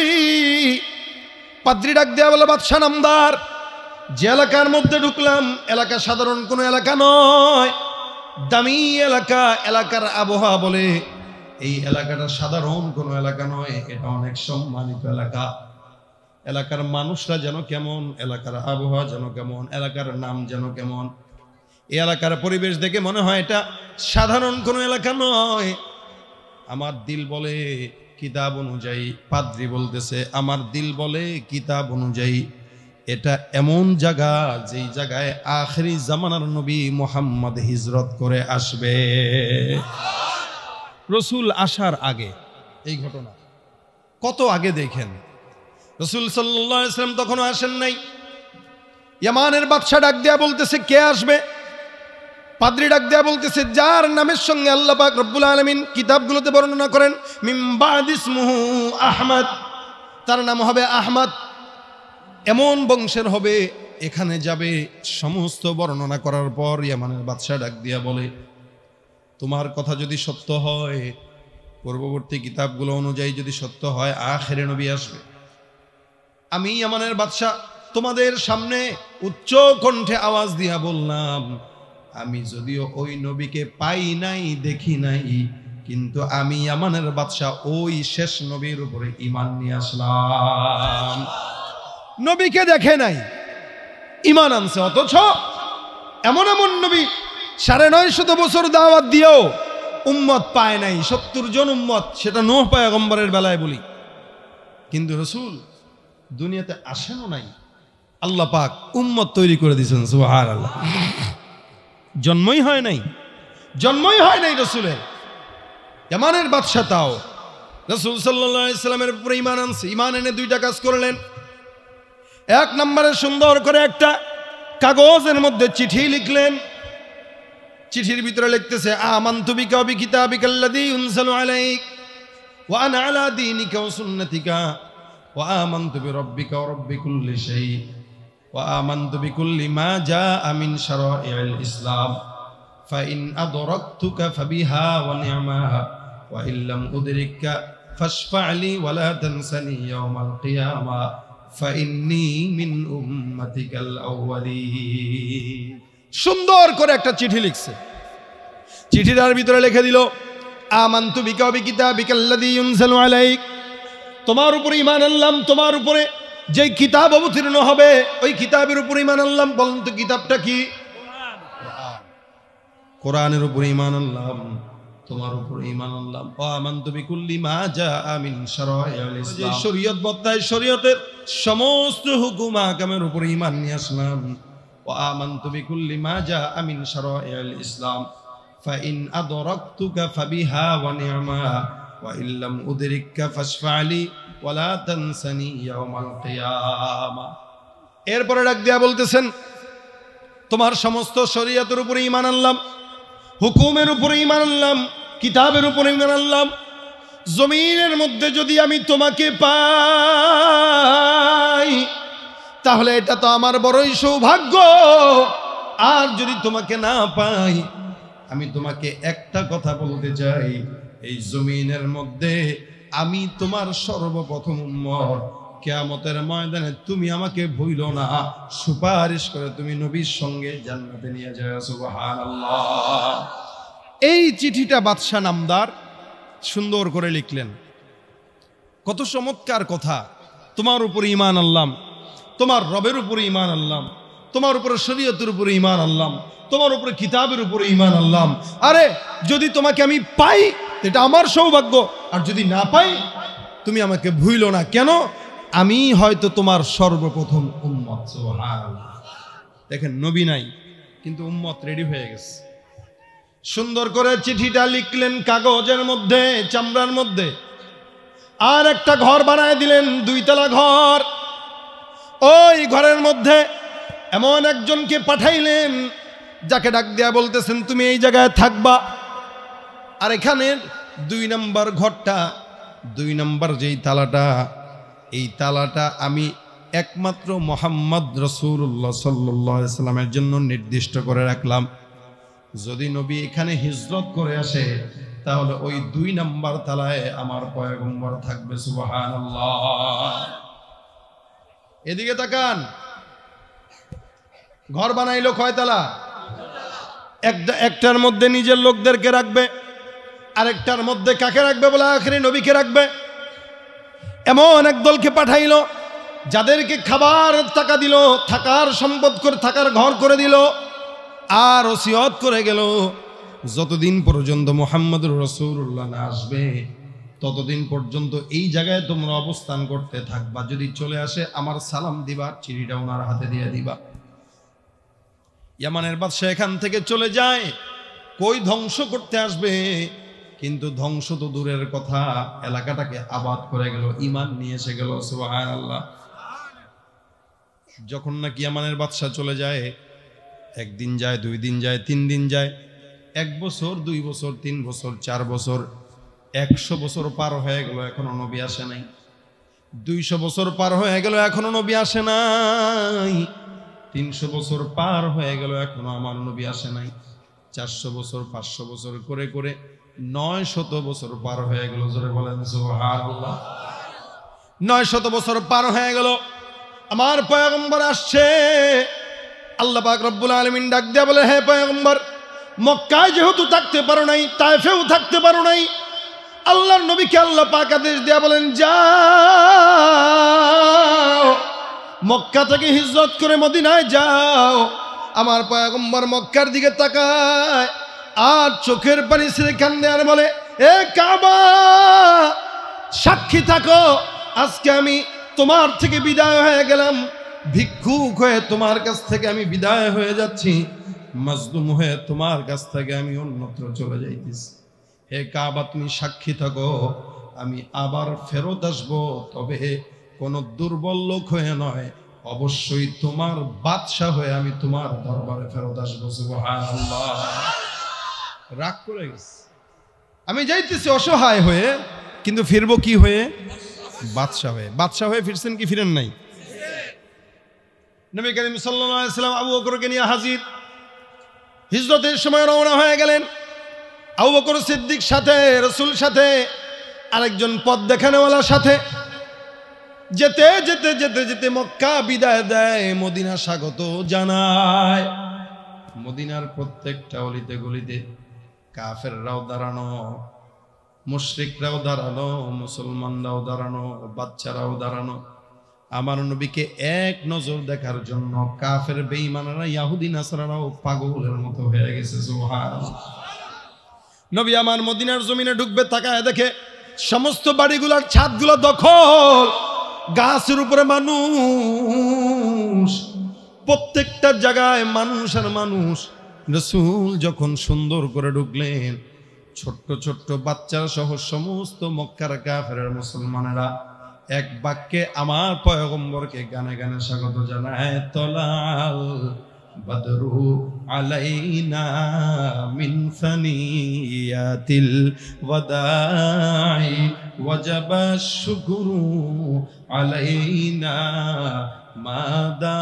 পাদ্রী ডাক দেয়া বলে, বাদশা নামদার, যে এলাকার মধ্যে ঢুকলাম, এলাকা সাধারণ কোনো এলাকা নয়, দামি এলাকা। এলাকার আবহাওয়া বলে এই এলাকাটা সাধারণ কোনো এলাকা নয়, এটা অনেক সম্মানিত এলাকা। এলাকার মানুষরা যেন কেমন, এলাকার আবহাওয়া যেন কেমন, এলাকার নাম যেন কেমন। এই এলাকার পরিবেশ দেখে মনে হয় এটা সাধারণ কোনো এলাকা নয়। আমার দিল বলে কিতাব অনুযায়ী। পাদ্রী বলতেছে আমার দিল বলে কিতাব অনুযায়ী এটা এমন জায়গা যেই জায়গায় আখেরি জামানার নবী মুহাম্মদ হিজরত করে আসবে। রসুল আসার আগে এই ঘটনা, কত আগে দেখেন। রসুল সাল্লাল্লাহু আলাইহি ওয়াসাল্লাম তখনও আসেন নাই। ইয়ামানের বাদশা ডাক দেয়া বলতেছে কে আসবে? পাদ্রী ডাক দেয়া বলতেছে যার নামের সঙ্গে আল্লাহ পাক রব্বুল আলামিন কিতাবগুলোতে বর্ণনা করেন মিন বা'দ ইসমুহু আহমদ, তার নাম হবে আহমদ, এমন বংশের হবে, এখানে যাবে। সমস্ত বর্ণনা করার পর ইয়ামানের বাদশা ডাক দিয়া বলে তোমার কথা যদি সত্য হয়, পূর্ববর্তী কিতাবগুলো অনুযায়ী যদি সত্য হয়, আখেরে নবী আসবে। আমি ইয়ামানের বাদশা তোমাদের সামনে উচ্চ কণ্ঠে আওয়াজ দিয়া বললাম আমি যদিও ওই নবীকে পাই নাই, দেখি নাই, কিন্তু আমি ইয়ামানের বাদশা ওই শেষ নবীর উপরে ঈমান নিয়ে আসলাম। নবীকে দেখে নাই, ঈমান আনছে। অথচ এমন এমন নবী ৯৫০ বছর দাওয়াত দিয়েও উম্মত পায় নাই, ৭০ জন উম্মত, সেটা নূহ পয়গম্বরের বেলায় বলি। কিন্তু রাসূল দুনিয়াতে আসেনও নাই, আল্লাহ পাক উম্মত তৈরি করে দিয়েছেন। সুবহানাল্লাহ। জন্মই হয় নাই, জন্মই হয় নাই রাসূলের। ইয়ামানের বাদশা তাও রাসূল সাল্লাল্লাহু আলাইহি সাল্লামের উপরে ঈমান আনছে। ঈমান এনে দুইটা কাজ করলেন। এক নম্বরে সুন্দর করে একটা কাগজের মধ্যে চিঠি লিখলেন। চিঠির ভিতরে লিখতেছে আমানতু বিকা ওয়া বিকিতাবিকাল্লাযী ইউনজালু আলাইক ওয়া আনা আলা দীনিকা ওয়া সুন্নাতিকা ওয়া আমানতু বিরাব্বিকা ওয়া রাব্বি কুল্লি শাই ওয়া আমানতু বিকুল্লি মা জাআ মিন শারাইল ইসলাম ফাইন আদরাকতুকা ফাবিহা ওয়া নি'মা ওয়া ইল্লাম উদরিকা ফাশফা'লি ওয়া লা তানসানি ইয়াওমাল কিয়ামা ফাইন্নী মিন উম্মাতিকাল আউয়ালিন। সুন্দর করে একটা চিঠি লিখছে। চিঠিটার ভিতরে লিখে দিল আমানতু বিকা ওয়া বিকিতাবিকাল্লাযী ইউনজালু আলাইক, তোমার উপরে ঈমান আনলাম, তোমার উপরে যে কিতাব অবতীর্ণ হবে ওই কিতাবের উপরে ঈমান আনলাম। বলুন তো কিতাবটা কি? কোরআনের উপরে ঈমান আনলাম, তোমার উপরে ঈমান আনলাম। ওয়া আমানতু বিকুল্লি মা জাআ মিন শারাইল ইসলাম, শরীয়ত বর্তায় শরীয়তের সমস্ত হুকুম আহকামের উপরে ঈমান নিয়ে আসলাম। ওয়া আমানতু বিকুল্লি মা জাআ মিন শারাইল ইসলাম ফাইন আদরাকতুকা ফাবিহা ওয়া নি'মা ওয়া ইল্লাম উদরিকা ফাশফা'লি ওয়া লা তানসানি ইয়াওমাল কিয়ামা। এরপরে ডাক দিয়া বলতেছেন তোমার সমস্ত শরীয়তের উপরে ঈমান আনলাম, হুকুমের উপরে ঈমান আনলাম, কিতাবের উপরে ঈমান আনলাম। জমিনের মধ্যে যদি আমি তোমাকে পাই তাহলে এটা তো আমার বড়ই সৌভাগ্য। আর যদি তোমাকে না পাই, আমি তোমাকে একটা কথা বলতে চাই, এই জমিনের মধ্যে আমি তোমার সর্বপ্রথম উম্মত। কিয়ামতের ময়দানে তুমি আমাকে ভুলো না, সুপারিশ করে তুমি নবীর সঙ্গে জান্নাতে নিয়ে যাও। সুবহানাল্লাহ। এই চিঠিটা বাদশা নামদার সুন্দর করে লিখলেন। কত চমৎকার কথা। তোমার উপরে ঈমান আনলাম, তোমার রবের উপরে ঈমান আনলাম, তোমার উপরে শরীয়তের উপরে ঈমান আনলাম, তোমার উপরে কিতাবের উপরে ঈমান আনলাম। আরে যদি তোমাকে আমি পাই এটা আমার সৌভাগ্য, আর যদি না পাই তুমি আমাকে ভুলো না। কেন? আমি হয়তো তোমার সর্বপ্রথম উম্মত। সুবহানাল্লাহ। দেখেন নবী নাই কিন্তু উম্মত রেডি হয়ে গেছে। সুন্দর করে চিঠিটা লিখলেন কাগজের মধ্যে, চামড়ার মধ্যে, আর একটা ঘর বানায় দিলেন, 2 তলা ঘর। ওই ঘরের মধ্যে এমন একজনকে পাঠাইলেন যাকে ডাক দিয়া বলতেছেন তুমি এই জায়গায় থাকবা। আর এখানে 2 নম্বর ঘরটা, 2 নম্বর যেই তালাটা, এই তালাটা আমি একমাত্র মুহাম্মদ রাসূলুল্লাহ সাল্লাল্লাহু আলাইহি সাল্লামের জন্য নির্দিষ্ট করে রাখলাম। যদি নবী এখানে হিজরত করে আসে তাহলে ওই 2 নম্বর তালায় আমার পয়গম্বর থাকবে। সুবহানাল্লাহ। এদিকে তাকান, ঘর বানাইলো কয় তালা? একটার মধ্যে নিজের লোকদেরকে রাখবে, আরেকটার মধ্যে কাকে রাখবে বলে আখেরি নবীকে রাখবে। এমন একদলকে পাঠাইলো যাদেরকে খাবার টাকা দিল, থাকার সম্পদ করে থাকার ঘর করে দিল, আর ওসিয়ত করে গেল যতদিন পর্যন্ত মুহাম্মদুর রাসূলুল্লাহ না আসবে ততদিন পর্যন্ত এই জায়গায় তোমরা অবস্থান করতে থাকবা, যদি চলে আসে আমার সালাম দিবা, চিঠিটা ওনার হাতে দিয়ে দিবা। ইয়ামানের বাদশা এখান থেকে চলে যায়, কই ধ্বংস করতে আসবে, কিন্তু ধ্বংস তো দূরের কথা, এলাকাটাকে আবাদ করে গেল, ঈমান নিয়ে এসে গেল। সুবহানাল্লাহ। যখন নাকি ইয়ামানের বাদশা চলে যায়, একদিন যায়, 2 দিন যায়, 3 দিন যায়, 1 বছর, 2 বছর, 3 বছর, 4 বছর, 100 বছর পার হয়ে গেল, এখনো নবী আসে নাই। 200 বছর পার হয়ে গেল, এখনো নবী আসে নাই। 300 বছর পার হয়ে গেল, এখনো আমার নবী আসে নাই। 400 বছর, 500 বছর করে করে 900 বছর পার হয়ে গেল। জোরে বলেন সুবহানাল্লাহ। 900 বছর পার হয়ে গেল, আমার পয়গম্বর আসছে। আল্লাহ পাক রব্বুল আলামিন ডাক দিয়া বলে, হে পয়গম্বর, মক্কায় যেহেতু থাকতে পারো নাই, তায়েফেও থাকতে পারো নাই, আল্লাহর নবীকে আল্লাহ পাক আদেশ দিয়া বলেন, যাও মক্কা থেকে হিজরত করে মদিনায় যাও। আমার পয়গম্বর মক্কার দিকে তাকায় আর চোখের পানি ছেড়ে কান্দে আর বলে, এ কাবা, সাক্ষী থাকো, আজকে আমি তোমার থেকে বিদায় হয়ে গেলাম, ভিক্ষুক হয়ে তোমার কাছ থেকে আমি বিদায় হয়ে যাচ্ছি, মাজলুম হয়ে তোমার কাছ থেকে আমি অন্যত্র চলে যাইতেছি। হে কাবা, তুমি সাক্ষী থাকো, আমি আবার ফেরত আসবো, তবে কোন দুর্বল লোক হয়ে নয়, অবশ্যই তোমার বাদশা হয়ে আমি তোমার দরবারে ফেরত আসবো। সুবহানাল্লাহ। রাগ করে গেছে, আমি যাইতেছি অসহায় হয়ে, কিন্তু ফিরবো কি হয়ে? বাদশা হয়ে। বাদশা হয়ে ফিরছেন কি ফিরেন নাই? নবী করিম সাল্লাল্লাহু আলাইহি ওয়াসাল্লাম আবু বকরকে নিয়ে হাজির, হিজরতের সময় রওনা হয়ে গেলেন। আবু বকর সিদ্দিক সাথে, রাসূল সাথে, আরেকজন পথ দেখানোওয়ালার সাথে। যেতে যেতে যেতে যেতে মক্কা বিদায় দেয়, মদিনা স্বাগত জানায়। মদিনার প্রত্যেকটা অলিতে গলিতে কাফেররাও দাঁড়ানো, মুশরিকরাও দাঁড়ানো, মুসলমানরাও দাঁড়ানো, বাচ্চারাও দাঁড়ানো, আমার নবীকে এক নজর দেখার জন্য কাফের বেঈমানরা, ইহুদি নাসারারাও পাগলের মতো হয়ে গেছে। সুবহানাল্লাহ। নবী আমার মদিনার জমিনে ঢুকবে, তাকায় দেখে সমস্ত বাড়িগুলোর ছাদগুলো দখল, গাছের উপরে মানুষ, প্রত্যেকটা জায়গায় মানুষ আর মানুষ। রাসূল যখন সুন্দর করে ঢুকলেন, ছোট্ট ছোট্ট বাচ্চারা সহ সমস্ত মক্কার কাফের মুসলমানেরা এক বাক্যে আমার পয়গম্বরকে গানে গানে স্বাগত জানায়। তলাল বদরু আলাইনা মিন সানিয়াতিল ওয়াদাই ওয়াজাবা শুকরু আলাইনা মাদা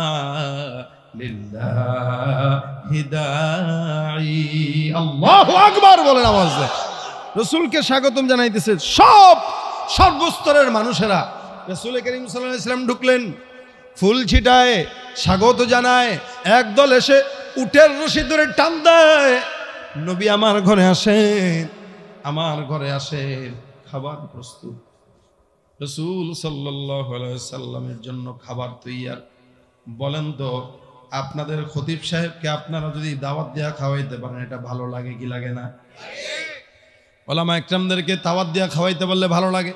লিল্লাহি দাঈ। আল্লাহু আকবার বলেন আওয়াজে। রাসূলকে স্বাগতম জানাইতেছে সব সর্বস্তরের মানুষেরা। রাসূল করিম সাল্লাল্লাহু আলাইহি ওয়াসাল্লাম ঢুকলেন, ফুল ছিটায়, স্বাগত জানায়, একদল এসে উটের রশি ধরে টান দেয়। নবী আমার ঘরে আসেন, আমার ঘরে আসেন, খাবার প্রস্তুত। রাসূল সাল্লাল্লাহু আলাইহি ওয়াসাল্লামের জন্য খাবার তৈয়ার। বলেন তো, আপনাদের খতিব সাহেবকে আপনারা যদি দাওয়াত দেয়া খাওয়াইতে পারেন, এটা ভালো লাগে কি লাগে না? ওলামা ইকরামদেরকে দাওয়াত দেয়া খাওয়াইতে পারলে ভালো লাগে।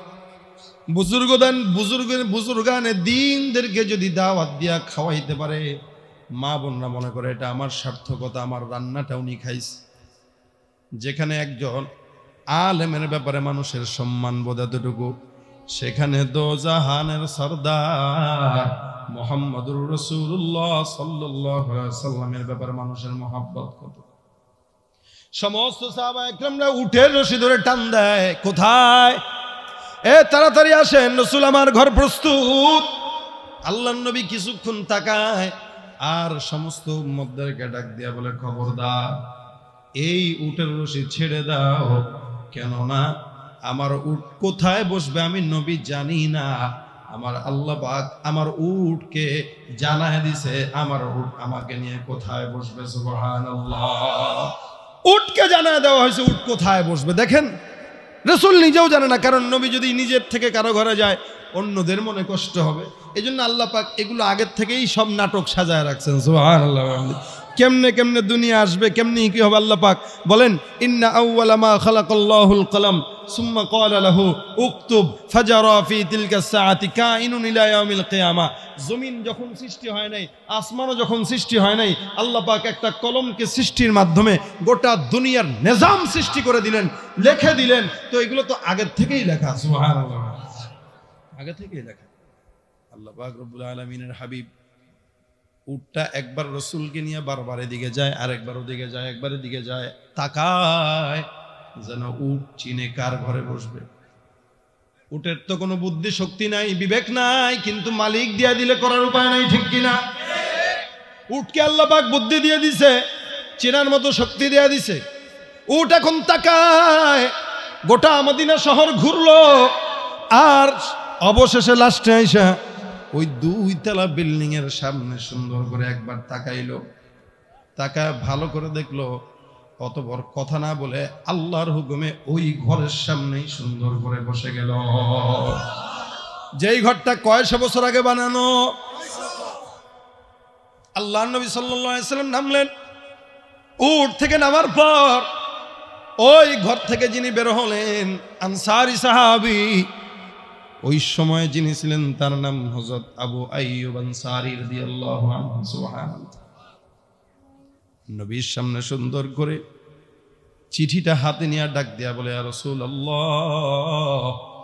বুজুর্গানে দ্বীনদেরকে যদি দাওয়াত দিয়া খাওয়াইতে পারে, মা বোনরা মনে করে এটা আমার সার্থকতা, আমার রান্নাটা উনি খাইছে। যেখানে একজন আলেমের ব্যাপারে মানুষের সম্মান বোধ এতটুকু, সেখানে দোজাহানের সরদার মুহাম্মদুর রাসূলুল্লাহ সাল্লাল্লাহু আলাইহি ওয়াসাল্লামের ব্যাপারে মানুষের মহব্বত কত। সমস্ত সাহাবা একরামরা উটের রশি ধরে টান দেয়, কোথায়? এ তাড়াতাড়ি আসেন, রাসূল আমার ঘর প্রস্তুত। আল্লাহর নবী কিছুক্ষণ তাকায় আর সমস্ত উম্মতদেরকে ডাক দিয়া বলে, খবরদার, এই উটের রশি ছেড়ে দাও, কেননা আমার উট কোথায় বসবে আমি নবী জানি না। আমার আল্লাহ পাক আমার উটকে জানায় দিছে, আমার উট আমাকে নিয়ে কোথায় বসবে। সুবহানাল্লাহ। উটকে জানায় দেওয়া হয়েছে উট কোথায় বসবে। দেখেন, রাসূল নিজেও জানে না, কারণ নবী যদি নিজের থেকে কারো ঘরে যায় অন্যদের মনে কষ্ট হবে। এই জন্য আল্লাহ পাক এগুলো আগের থেকেই সব নাটক সাজায় রাখছেন। সুবহানাল্লাহ। কেমনে কেমনে দুনিয়া আসবে, কেমনি কি হবে আল্লাহ পাক বলেন, ইন্না আউওয়ালা মা খালাকাল্লাহুল কলম সুম্মা ক্বালা লাহু উকতুব ফাজারা ফি তিলকা সাআতি কাইনুন ইলা ইয়াউমিল কিয়ামা। জমিন যখন সৃষ্টি হয় নাই, আসমানও যখন সৃষ্টি হয় নাই, আল্লাহ পাক একটা কলমকে সৃষ্টির মাধ্যমে গোটা দুনিয়ার নিজাম সৃষ্টি করে দিলেন, লিখে দিলেন। তো এগুলো তো আগের থেকেই লেখা, সুবহানাল্লাহ, আগে থেকেই লেখা। আল্লাহ পাক রব্বুল আলামিনের হাবিব উটটা একবার রসুলকে নিয়ে বারবার এদিকে যায়, আরেকবার ওদিকে যায়, একবার এদিকে যায়, তাকায় যেন উট চিনে কার ঘরে বসবে। উটের তো কোনো বুদ্ধি শক্তি নাই, বিবেক নাই, কিন্তু মালিক দিয়া দিলে করার উপায় নাই, ঠিক কিনা? উটকে আল্লাহ পাক বুদ্ধি দিয়ে দিছে, চেনার মতো শক্তি দিয়ে দিছে। উট এখন তাকায়, গোটা মদিনা শহর ঘুরলো, আর অবশেষে লাস্টে আইসা ওই 2 তলা বিল্ডিং এর সামনে সুন্দর করে একবার তাকাইলো। তাকায় ভালো করে দেখলো, অত বড় কথা না বলে আল্লাহর হুকুমে ওই ঘরের সামনেই সুন্দর করে বসে গেল। যেই ঘরটা কয়শো বছর আগে বানানো। আল্লাহর নবী সাল্লাল্লাহু আলাইহি ওয়াসাল্লাম নামলেন। উট থেকে নামার পর ওই ঘর থেকে যিনি বের হলেন, আনসারী সাহাবী, ওই সময় যিনি ছিলেন তার নাম হযরত আবু আইয়ুব আনসারী রাদিয়াল্লাহু আনহু। সুবহানাল্লাহ। নবীর সামনে সুন্দর করে চিঠিটা হাতে নিয়ে ডাক দিয়া বলে, ইয়া রাসূলুল্লাহ,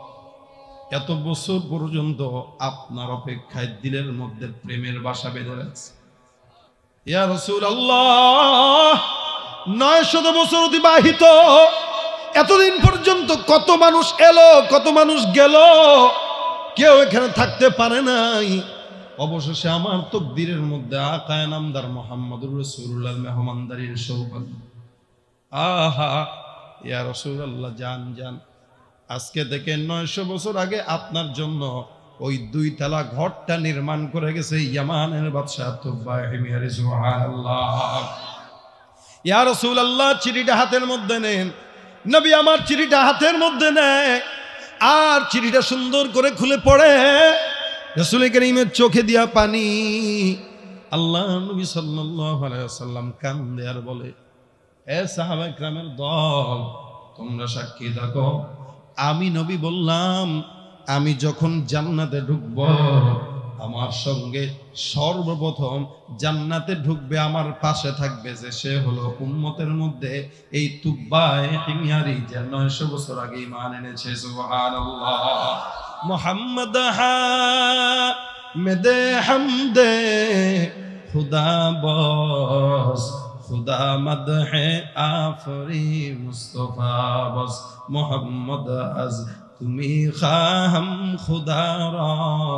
এত বছর পর্যন্ত আপনার অপেক্ষায় দিলের মধ্যে প্রেমের বাসা বেঁধে রাখছে। ইয়া রাসূলুল্লাহ, 900 বছর অতিবাহিত, এতদিন পর্যন্ত কত মানুষ এলো, কত মানুষ গেল, কেউ এখানে থাকতে পারে নাই। অবশেষে আমার তকদিরের মধ্যে আকায়ে নামদার মুহাম্মদুর রাসূলুল্লাহর মেহমানদারির সৌভাগ্য। আহা, ইয়া রাসূলুল্লাহ, জান জান, আজকে থেকে 900 বছর আগে আপনার জন্য ওই 2 তলা ঘরটা নির্মাণ করে গেছে ইয়ামানের বাদশা তুবাহ হিময়ারি। সুবহানাল্লাহ। ইয়া রাসূলুল্লাহ, চিঠিটা হাতের মধ্যে নেন। নবী আমার চিঠিটা হাতের মধ্যে নেয়, আর চিঠিটা সুন্দর করে খুলে পড়ে। রাসূল কারীমের চোখে দিয়া পানি। আল্লাহ নবী সাল্লাল্লাহু আলাইহি ওয়াসাল্লাম কান্দে আর বলে, এ সাহাবা ইকরামের দল, তোমরা সাক্ষী থাকো, আমি নবী বললাম, আমি যখন জান্নাতে ঢুকব, আমার সঙ্গে সর্বপ্রথম জান্নাতে ঢুকবে, আমার পাশে থাকবে যে, সে হলো উম্মতের মধ্যে এই তুব্বাহ হিময়ারি, যে 900 বছর আগে ঈমান এনেছে। সুবহানাল্লাহ। মুহাম্মদ হামিদে হামদে খুদা বস, খুদা মদহে আফরি মুস্তফা বস, মুহাম্মদ আজ তুমি খাহম খুদা রা,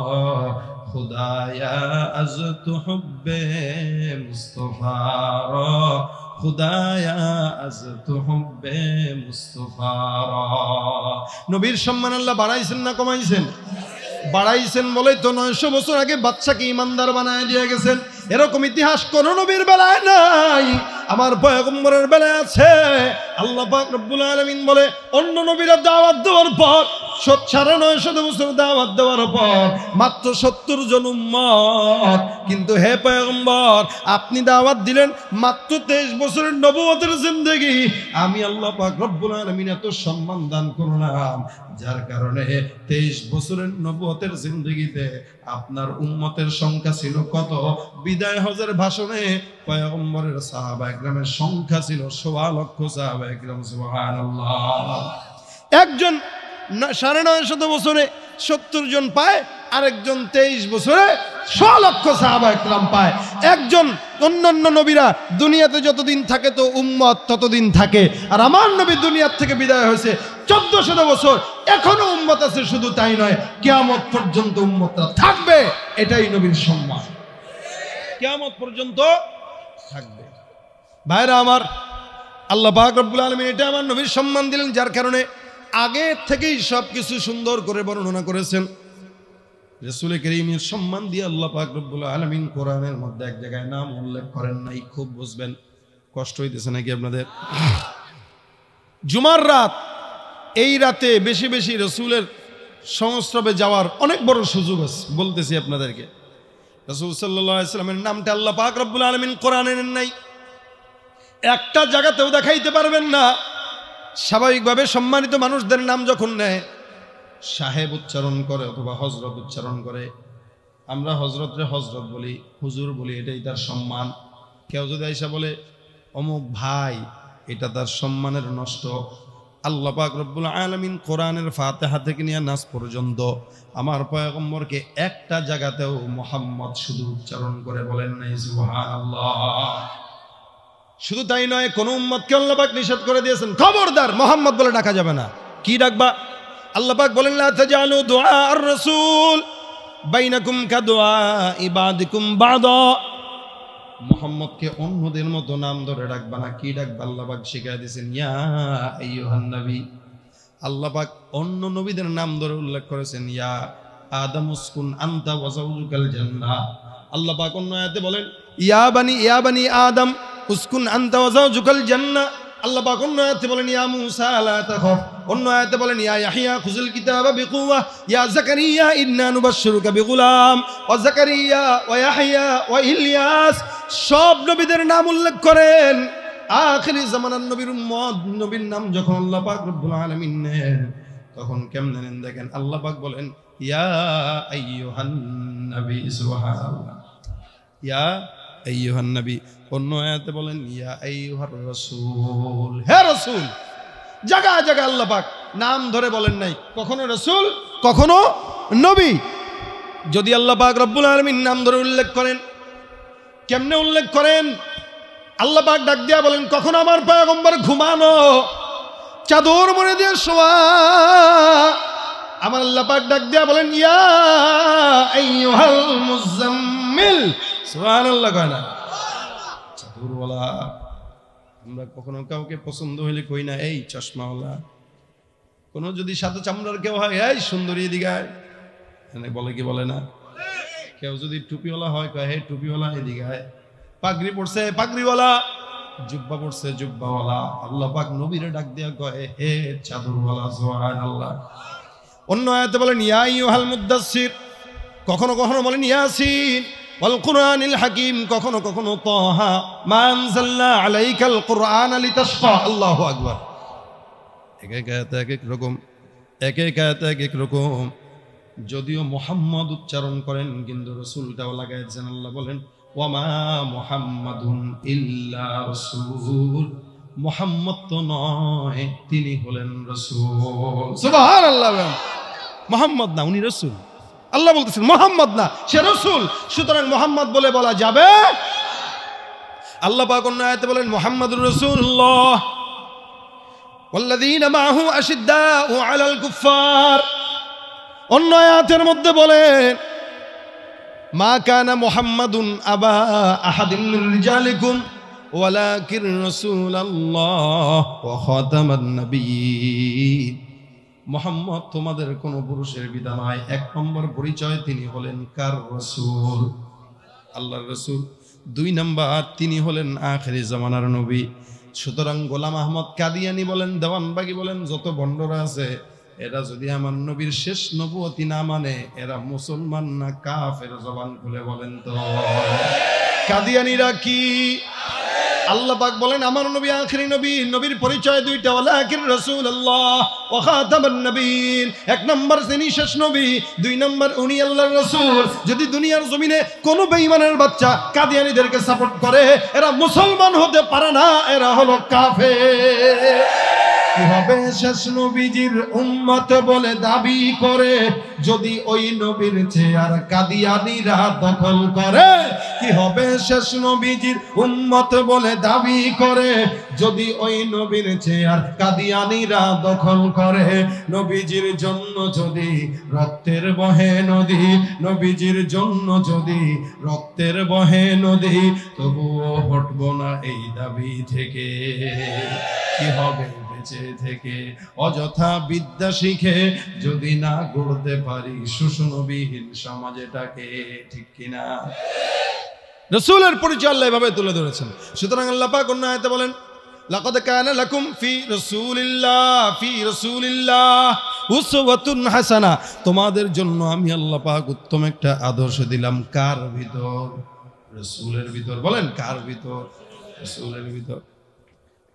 খুদায়া আজ তু হুব্বে মুস্তফা রা, খুদায়া আজ তু হুব্বে মুস্তফা রা। নবীর সম্মান আল্লাহ বাড়াইছেন না কমাইছেন? বাড়াইছেন বলেই তো 900 বছর আগে বাদশাকে ইমানদার বানায় দিয়ে গেছেন। এরকম ইতিহাস কোন নবীর বেলায় নাই, আমার পয়গম্বরের বেলায় আছে। আল্লাহ পাক রব্বুল আলামিন বলে, অন্য নবীরা দাওয়াত দেওয়ার পর 950 বছর দাওয়াত দেওয়ার পর মাত্র 70 জন উম্মত, কিন্তু হে পয়গম্বর, আপনি দাওয়াত দিলেন মাত্র 23 বছরের নবুয়তের জিন্দেগি। আমি আল্লাহ পাক রব্বুল আলামিন এত সম্মান দান করলাম, যার কারণে 23 বছরের নবুয়তের জিন্দেগিতে আপনার উম্মতের সংখ্যা ছিল কত? বিদায় হজের ভাষণে পয়গম্বরের সাহাবা একরামের সংখ্যা ছিল 1.25 লক্ষ সাহাবা একরাম। সুবহানাল্লাহ। একজন 950 বছরে 70 জন পায়, আরেকজন 23 বছরে 100 লক্ষ সাহাবা একরাম পায়। একজন, অন্যান্য নবীরা দুনিয়াতে যতদিন থাকে তো উম্মত ততদিন থাকে, আর আমার নবী দুনিয়ার থেকে বিদায় হয়েছে 1400 বছর, এখনো উম্মত আছে। শুধু তাই নয়, কিয়ামত পর্যন্ত উম্মতরা থাকবে, এটাই নবীর সম্মান, কিয়ামত পর্যন্ত থাকবে। ভাইরা আমার, আল্লাহ পাক রব্বুল আলামিন এটা আমার নবীর সম্মান দিলেন, যার কারণে আগে থেকেই সবকিছু সুন্দর করে বর্ণনা করেছেন। রাসূল কারীমের সম্মান দিয়ে আল্লাহ পাক রব্বুল আলামিন কোরআনের মধ্যে এক জায়গায় নাম উল্লেখ করেন নাই। খুব বুঝবেন, কষ্ট হইতেছে নাকি আপনাদের? জুমার রাত, এই রাতে বেশি বেশি রাসূলের সংস্রবে যাওয়ার অনেক বড় সুযোগ আছে। বলতেছি আপনাদেরকে, রাসূল সাল্লাল্লাহু আলাইহি ওয়াসাল্লামের নামটা আল্লাহ পাক রব্বুল আলামিন কোরআনে নেন নাই। একটা জায়গাতেও দেখাইতে পারবেন না। স্বাভাবিকভাবে সম্মানিত মানুষদের নাম যখন নেয় সাহেব উচ্চারণ করে অথবা হজরত উচ্চারণ করে, আমরা হজরতরে হজরত বলি, হুজুর বলি, এটাই তার সম্মান। কেউ যদি আইসা বলে অমুক ভাই, এটা তার সম্মানের নষ্ট। আল্লাহ পাক রব্বুল আলামিন কোরআনের ফাতিহা থেকে নিয়ে নাস পর্যন্ত আমার পয়গম্বরকে একটা জায়গাতেও মুহাম্মদ শুধু উচ্চারণ করে বলেন নাই সুবহানাল্লাহ। শুধু তাই নয়, কোন উম্মতকে আল্লাহ পাক নিষেধ করে দিয়েছেন খবরদার মুহাম্মদ বলে ডাকা যাবে না। কি ডাকবা? আল্লাহ পাক বলেন লা তাজালু দুআ আর রাসূল বাইনাকুম কাদুআ ইবাদিকুম বাদা। মুহাম্মদকে অন্যদের মতো নাম ধরে ডাকবা না। কি ডাকবা? আল্লাহ পাক শিখায় দিয়েছেন ইয়া আইয়ুহান নবী। আল্লাহ পাক অন্য নবীদের নাম ধরে উল্লেখ করেছেন ইয়া আদম উসকুন আনতা ওয়া যাওজুকাল জান্নাহ। আল্লাহ পাক অন্য আয়াতে বলেন ইয়া বানি আদম উসকুন আনতা ওয়া যাওজুকাল জান্নাহ। আল্লাহ পাক অন্য আয়াতে বলেন ইয়া মূসা লা তাখাফ। অন্য আয়াতে বলেন ইয়া ইয়াহইয়া খুযুল কিতাবা বিকুওয়া ইয়া যাকারিয়া ইন্না নুবাশশিরুকা বিগুলাম ওয়া যাকারিয়া ওয়া ইয়াহইয়া ওয়া ইলিয়াস। সব নবীদের নাম উল্লেখ করেন। আখিরি জামানার নবীর উম্মত নবীর নাম যখন আল্লাহ পাক রব্বুল আলামিন নেন তখন কেমনে নেন দেখেন। আল্লাহ পাক বলেন ইয়া আইয়ুহান নবী, সুবহানাল্লাহ, ইয়া আইয়ুহান নবী। অন্য আয়াতে বলেন ইয়া আইয়ুহার রাসূল, হে রাসূল। জায়গা জায়গা আল্লাহ পাক নাম ধরে বলেন নাই, কখনো রাসূল কখনো নবী। যদি আল্লাহ পাক রব্বুল আলামিন নাম ধরে উল্লেখ করেন, কেমনে উল্লেখ করেন? আল্লাহ পাক ডাক দিয়া বলেন কখনো আমার পয়গম্বর ঘুমানো চাদর মুড়ি দিয়ে শোয়া, আমার আল্লাহ পাক ডাক দিয়া বলেন ইয়া আইয়ুহাল মুজাম্মিল, সুবহানাল্লাহ। কয় না চাদরওয়ালা? আমরা কখনো কাউকে পছন্দ হইলে কই না এই চশমাওয়ালা। কোনো যদি সাদা চামড়ার কেউ হয় এই সুন্দরী এদিকে আয়, বলে কি বলে না? কেউ যদি টুপিওয়ালা হয় কয় হে টুপিওয়ালা এদিকে আয়। পাগড়ি পড়ছে পাগড়িওয়ালা, জুব্বা পড়ছে জুব্বাওয়ালা। আল্লাহ পাক নবীরে ডাক দিয়া কয় হে চাদরওয়ালা, সুবহানাল্লাহ। অন্য আয়াতে বলেন ইয়া আইয়ুহাল মুদ্দাসসির, কখনো কখনো বলেন ইয়াসিন ওয়াল কুরআনিল হাকিম, কখনো কখনো তাহা মা আনজালনা আলাইকাল কুরআন লিতাশকা। আল্লাহু আকবার। এক এক আয়াতে এক এক রকম, এক এক আয়াতে এক এক রকম। যদিও মুহাম্মদ উচ্চারণ করেন কিন্তু রাসূলটাও লাগাইছেন। আল্লাহ বলেন ওয়ামা মুহাম্মাদুন ইল্লা রাসূল, মুহাম্মদ তো নয়, তিনি হলেন রাসূল। সুবহানাল্লাহ। মুহাম্মদ না, উনি রাসূল। আল্লাহ বলতেছেন মুহাম্মদ না, সে রাসূল। সুতরাং মুহাম্মদ বলে বলা যাবে। আল্লাহ পাক অন্য আয়াতে বলেন মুহাম্মাদুর রাসূলুল্লাহ ওয়াল্লাযীনা মাআহু আশিদ্দাউ আলাল কুফফার। অন্য আয়াতের মধ্যে বলেন মা কানা মুহাম্মাদুন আবা আহাদিন মিন রিজালিকুম ওয়ালাকিন রাসূলুল্লাহ ওয়া খাতামান নবিয়্যিন। মুহাম্মদ তোমাদের কোন পুরুষের পিতা নয়। এক নম্বর পরিচয় তিনি হলেন কার? রাসূল, আল্লাহর রাসূল। দুই নাম্বার তিনি হলেন আখিরি জামানার নবী। সুতরাং গোলাম আহমদ কাদিয়ানি বলেন, দেওয়ানবাগি বলেন, যত ভণ্ডরা আছে এরা যদি আমার নবীর শেষ নবুয়তি না মানে এরা মুসলমান না কাফের? জবান খুলে বলেন তো। কাদিয়ানিরা কি? আল্লাহ পাক বলেন আমার নবী আখিরি নবী। নবীর পরিচয় দুইটা, ওয়ালাকিন রাসূলুল্লাহ ওয়া খাতামান নবিয়্যিন। এক নাম্বার তিনি শেষ নবী, দুই নাম্বার উনি আল্লাহর রাসূল। যদি দুনিয়ার জমিনে কোনো বেঈমানের বাচ্চা কাদিয়ানীদেরকে সাপোর্ট করে এরা মুসলমান হতে পারে না, এরা হলো কাফের। কি হবে শেষ নবীজির উম্মত বলে দাবি করে যদি ওই নবীর চেয়ার কাদিয়ানীরা দখল করে? কি হবে শেষ নবীজির উম্মত বলে দাবি করে যদি ওই নবীর চেয়ার কাদিয়ানীরা দখল করে? নবীজির জন্য যদি রক্তের বহে নদী, নবীজির জন্য যদি রক্তের বহে নদী, তবুও হটব না এই দাবি থেকে। কি হবে বেঁচে থেকে অযথা বিদ্যা শিখে যদি না গড়তে পারি শোষণবিহীন সমাজটাকে? ঠিক কিনা? রাসূলের পরিচয় আল্লাহ এভাবে তুলে ধরেছেন। সুতরাং আল্লাহ পাক অন্য আয়াতে বলেন লাকাদ কানা লাকুম ফি রাসূলিল্লাহ উসওয়াতুন হাসানা। তোমাদের জন্য আমি আল্লাহ পাক উত্তম একটা আদর্শ দিলাম। কার ভিতর? রাসূলের ভিতর। বলেন কার ভিতর? রাসূলের ভিতর।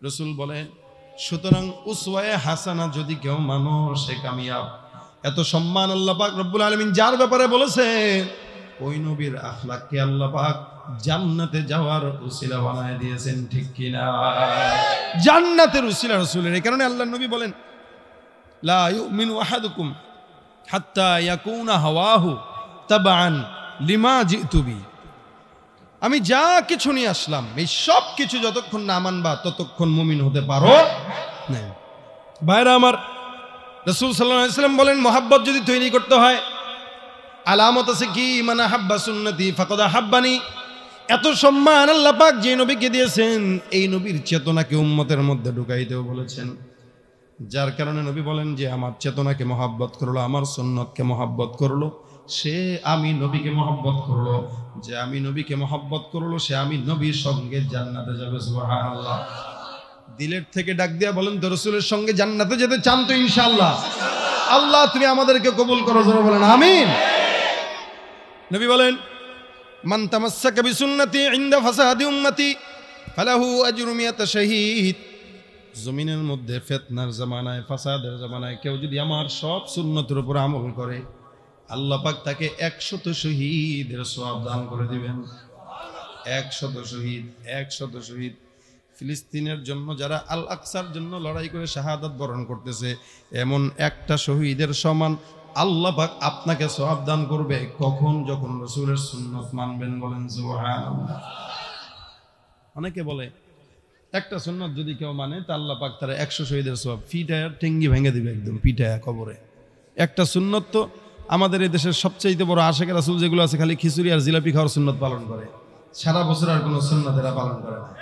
রাসূল বলেন সুতরাং উসওয়ায়ে হাসানা যদি কেউ মানো সে কামিয়াব। এত সম্মান আল্লাহ পাক রব্বুল আলামিন যার ব্যাপারে বলেছেন, ওই নবীর আখলাককে আল্লাহ পাক জান্নাতে যাওয়ার উসিলা বানায় দিয়েছেন, ঠিক কিনা? জান্নাতের উসিলা রাসূলের। এই কারণে আল্লাহর নবী বলেন, লা ইউমিনু আহাদুকুম হাত্তা ইয়াকুনা হাওয়াহু তাবআন লিমা জিতু বি। আমি যা কিছু নিয়ে আসলাম এই সব কিছু যতক্ষণ না মানবা ততক্ষণ মুমিন হতে পারো না। ভাইরা আমার, রাসূল সাল্লাল্লাহু আলাইহি ওয়াসাল্লাম বলেন, মহব্বত যদি তৈরি করতে হয় আলামত আছে কি? মান আহাব্বা সুন্নতি ফাকাদ আহাব্বানি। এত সম্মান আল্লাহ পাক যে নবীকে দিয়েছেন, এই নবীর চেতনাকে উম্মতের মধ্যে ঢুকাইতেও বলেছেন। যার কারণে নবী বলেন যে আমার চেতনাকে মহব্বত করলো, আমার সুন্নতকে মহব্বত করলো, সে আমি নবীকে মহব্বত করলো। যে আমি নবীকে মহব্বত করলো সে আমি নবীর সঙ্গে জান্নাতে যাবে। সুবহানাল্লাহ। দিলের থেকে ডাক দিয়া বলেন তো, রাসূলের সঙ্গে জান্নাতে যেতে চান তো ইনশাআল্লাহ? আল্লাহ তুমি আমাদেরকে কবুল করো, জোরে বলেন আমিন। নবী বলেন, মান তামাসসাকা বিসুন্নতি ইনদা ফাসাদি উম্মতি ফালাহু আজরু মিয়াতা শাহীদ। জমিনের মধ্যে ফিতনার জামানায়, ফাসাদের জামানায় কেউ যদি আমার সব সুন্নতের উপর আমল করে, আল্লাহ পাক তাকে 100 শহীদের সওয়াব দান করে দিবেন। 100 শহীদ, 100 শহীদ। ফিলিস্তিনের জন্য যারা আল আকসার জন্য লড়াই করে শাহাদাত বরণ করতেছে, এমন একটা শহীদের সমান আল্লাহ পাক আপনাকে সওয়াব দান করবে। কখন? যখন রাসূলের সুন্নাত মানবেন। বলেন সুবহানাল্লাহ। অনেকে বলে একটা সুন্নাত যদি কেউ মানে তা আল্লাহ পাক তার 100 শহীদের সওয়াব, ফিটায়া টেঙ্গি ভেঙে দিবে, একদম পিটায়া কবরে। একটা সুন্নাত তো আমাদের এই দেশের সবচেয়ে বড় আশেকের রাসূল যেগুলো আছে, খালি খিচুড়ি আর জিলাপি খাওয়ার সুন্নাত পালন করে, সারা বছর আর কোনো সুন্নাত এরা পালন করে না।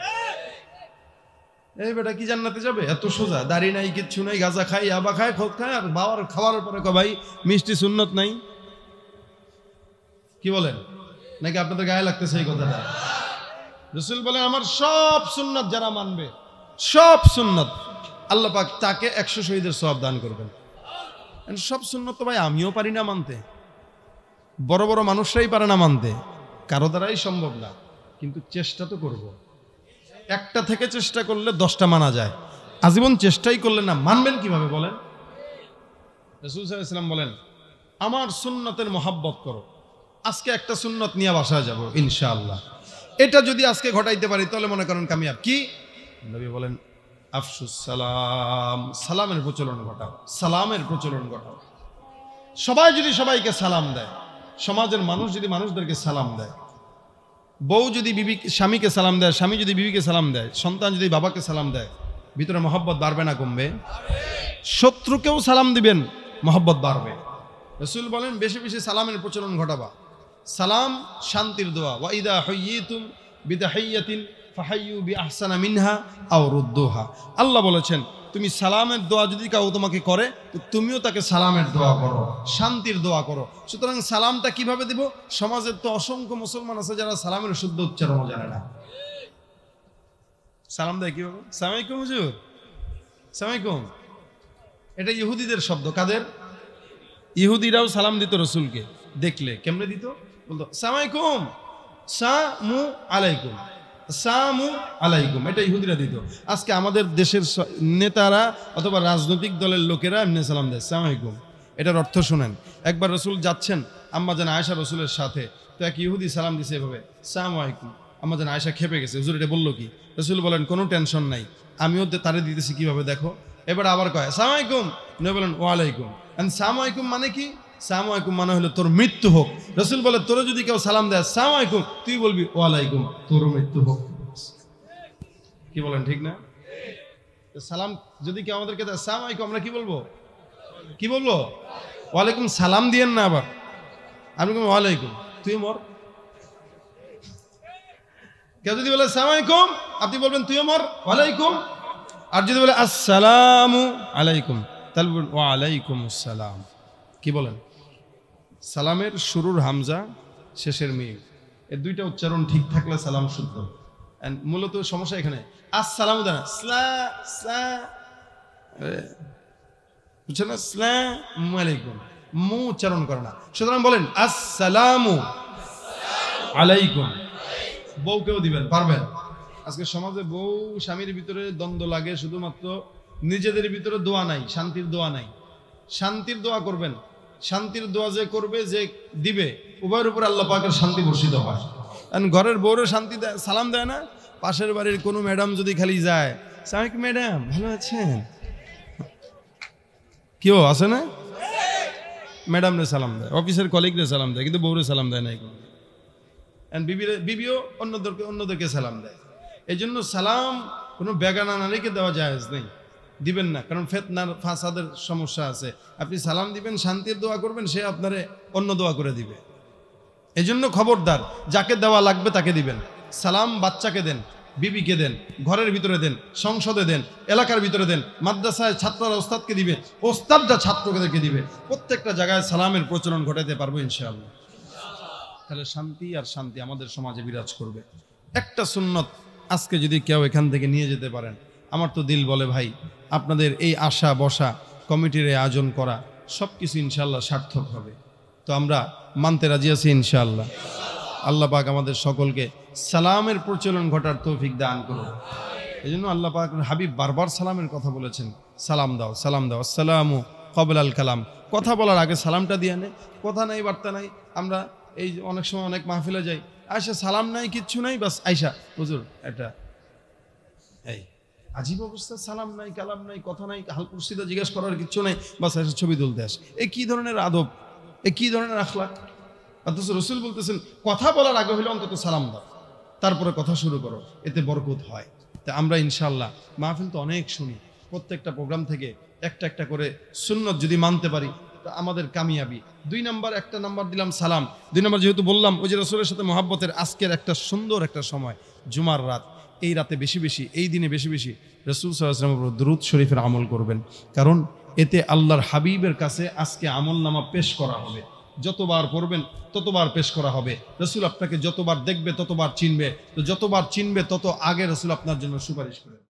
এই বেটা কি জান্নাতে যাবে? এত সোজা, দাড়ি নাই, কিচ্ছু নাই, গাঁজা খাই, আবা খায়, খোদ খায়, আর বাবার খাওয়ার পরে ভাই মিষ্টি সুন্নত নাই। কি বলেন? নাকি আপনাদের গায়ে লাগতেছে এই কথাটা? রাসূল বলেন, আমার সব সুন্নাত যারা মানবে, সব সুন্নাত আল্লাহ পাক তাকে 100 শহীদের সওয়াব দান করবেন। সব সুন্নাত তো ভাই আমিও পারি না মানতে, বড় বড় মানুষরাই পারে না মানতে, কারো দ্বারাই সম্ভব না, কিন্তু চেষ্টা তো করব। একটা থেকে চেষ্টা করলে 10টা মানা যায়, আজীবন চেষ্টাই করলে না মানবেন কিভাবে বলেন? রাসূল সাল্লাল্লাহু আলাইহি ওয়াসাল্লাম বলেন, আমার সুন্নতের মহব্বত করো। আজকে একটা সুন্নত নিয়ে বাসায় যাব ইনশাআল্লাহ, এটা যদি আজকে ঘটাইতে পারি তাহলে মনে করেন কামিয়াব। কি? নবী বলেন, আফসুস সালাম, সালামের প্রচলন ঘটাও, সালামের প্রচলন ঘটাও। সবাই যদি সবাইকে সালাম দেয়, সমাজের মানুষ যদি মানুষদেরকে সালাম দেয়, বউ যদি স্বামীকে সালাম দেয়, স্বামী যদি বিবিকে সালাম দেয়, সন্তান যদি বাবাকে সালাম দেয়, ভিতরে মহব্বত বাড়বে না কমবে? শত্রুকেও সালাম দিবেন, মহব্বত বাড়বে। রাসূল বলেন, বেশি বেশি সালামের প্রচলন ঘটাবা। সালাম শান্তির দোয়া। ওয়া ইদা হুয়িতুম বিতাহিয়াতিন ফাহাইয়ু বিআহসানা মিনহা আও রুদ্দুহা। আল্লাহ বলেছেন, তুমি সালামের দোয়া যদি কেউ তোমাকে করে, তো তুমিও তাকে সালামের দোয়া করো, শান্তির দোয়া করো। সুতরাং সালামটা কিভাবে দিব? সমাজের তো অসংখ্য মুসলমান আছে যারা সালামের শুদ্ধ উচ্চারণও জানে না। সালাম দেয় কিভাবে? সালাম আলাইকুম হুজুর, সালাম আলাইকুম। এটা ইহুদিদের শব্দ। কাদের? ইহুদিরাও সালাম দিত রাসূলকে দেখলে। কেমনে দিত? বলতো সালাম আলাইকুম, সামু আলাইকুম, সামু আলাইকুম, এটা ইহুদিরা দিত। আজকে আমাদের দেশের নেতারা অথবা রাজনৈতিক দলের লোকেরা এমনি সালাম দেয়, সালাম আলাইকুম। এটার অর্থ শুনেন। একবার রাসূল যাচ্ছেন আম্মা জান আয়েশা রাসূলের সাথে, তো এক ইহুদি সালাম দিছে এভাবে, সালাম আলাইকুম। আম্মা জান আয়েশা খেপে গেছে, হুজুর এটা বললো কি? রাসূল বলেন, কোনো টেনশন নাই, আমিও তারে দিতেছি কিভাবে দেখো। এবার আবার কয় সালাম আলাইকুম, নবী বলেন ওয়ালাইকুম। সালাম আলাইকুম মানে কি? সালাম আলাইকুম মানে হলো তোর মৃত্যু হোক। রাসূল বলে, তোর যদি কেউ সালাম দেয় সালাম আলাইকুম, তুই বলবি ওয়ালাইকুম, তোর মৃত্যু হোক। কি বলেন, ঠিক না? সালাম যদি কেউ আমাদেরকে দেয় সালাম আলাইকুম, আমরা কি বলবো? কি বলবো? ওয়ালাইকুম সালাম দিয়েন না, আবার আপনি ওয়ালাইকুম, তুই মর। কেউ যদি বলে সালাম আলাইকুম, আপনি বলবেন তুই মর, ওয়ালাইকুম। আর যদি বলে আসসালামু আলাইকুম, তাহলে বলবেন ওয়ালাইকুম আসসালাম। কি বলেন? সালামের শুরুর হামজা, শেষের মিম, এর দুইটা উচ্চারণ ঠিক থাকলে সালাম শুদ্ধ। মূলত সমস্যা এখানে, আসসালামু দেনা স্লা স্লা, বুঝছেন না? আসসালামু আলাইকুম, মু উচ্চারণ করে না। সুতরাং বলেন আসসালামু আলাইকুম। বউকেও দিবেন, পারবেন? আজকে সমাজে বউ স্বামীর ভিতরে দ্বন্দ্ব লাগে, শুধুমাত্র নিজেদের ভিতরে দোয়া নাই, শান্তির দোয়া নাই। শান্তির দোয়া করবেন, শান্তির দোয়া যে করবে, যে দিবে, উভয়ের উপর আল্লাহ পাকের শান্তি বর্ষিত হয়। কারণ ঘরের বউরে শান্তি দেয়, সালাম দেয় না। পাশের বাড়ির কোনো ম্যাডাম যদি খালি যায়, সালাম ম্যাডাম ভালো আছেন, কেউ আছে না, ম্যাডাম রে সালাম দেয়, অফিসের কলিগ রে সালাম দেয়, কিন্তু বউরে সালাম দেয় না। বিবিও অন্যদেরকে সালাম দেয়। এই জন্য সালাম কোনো বেগানা নারীকে দেওয়া জায়েজ নেই, দিবেন না। কারণ ফিতনার ফাসাদের সমস্যা আছে। আপনি সালাম দিবেন, শান্তির দোয়া করবেন, সে আপনারে অন্য দোয়া করে দিবে। এই জন্য খবরদার, যাকে দেওয়া লাগবে তাকে দিবেন। সালাম বাচ্চাকে দেন, বিবিকে দেন, ঘরের ভিতরে দেন, সংসদে দেন, এলাকার ভিতরে দেন, মাদ্রাসায় ছাত্ররা ওস্তাদকে দিবে, ওস্তাদরা ছাত্রদেরকে দিবে। প্রত্যেকটা জায়গায় সালামের প্রচলন ঘটাতে পারবো ইনশাআল্লাহ। তাহলে শান্তি আর শান্তি আমাদের সমাজে বিরাজ করবে। একটা সুন্নত আজকে যদি কেউ এখান থেকে নিয়ে যেতে পারেন, আমার তো দিল বলে ভাই, আপনাদের এই আশা বসা, কমিটির আয়োজন করা সব কিছু ইনশাআল্লাহ সার্থক হবে। তো আমরা মানতে রাজি আছি ইনশাআল্লাহ। আল্লাহ পাক আমাদের সকলকে সালামের প্রচলন ঘটার তৌফিক দান করুন। এই জন্য আল্লাহ পাক হাবিব বারবার সালামের কথা বলেছেন, সালাম দাও, সালাম দাও, আসসালামু ক্বাবলাল কালাম। কথা বলার আগে সালামটা দিয়ে নে। কথা নাই, বার্তা নাই। আমরা এই অনেক সময় অনেক মাহফিলে যাই, আয়সা সালাম নাই, কিচ্ছু নাই, বাস আয়সা হুজুর এটা এই আজীব অবস্থা, সালাম নাই, কালাম নাই, কথা নাই, হালকুরসিদা জিজ্ঞাসা করার কিচ্ছু নাই, বাস আয়সা ছবি তুলতে আসে। এই কি ধরনের আদব, এই কি ধরনের আখলাক? অথচ রসুল বলতেছেন কথা বলার আগে হলে অন্তত সালাম দাও, তারপরে কথা শুরু করো, এতে বরকত হয়। তা আমরা ইনশাআল্লাহ মাহফিল তো অনেক শুনি, প্রত্যেকটা প্রোগ্রাম থেকে একটা একটা করে সুন্নত যদি মানতে পারি তা আমাদের কামিয়াবি। 2 নাম্বার, একটা নাম্বার দিলাম সালাম। 2 নাম্বার যেহেতু বললাম, ওই যে রসুলের সাথে মহাব্বতের আজকের একটা সুন্দর একটা সময়, জুমার রাত, এই রাতে বেশি বেশি, এই দিনে বেশি বেশি রসুল সাল্লাল্লাহু আলাইহি ওয়াসাল্লামের দুরূদ শরীফের আমল করবেন। কারণ এতে আল্লাহর হাবিবের কাছে আজকে আমল নামা পেশ করা হবে। যতবার পড়বেন ততবার পেশ করা হবে। রসুল আপনাকে যতবার দেখবে ততবার চিনবে, তো যতবার চিনবে তত আগে রসুল আপনার জন্য সুপারিশ করবে।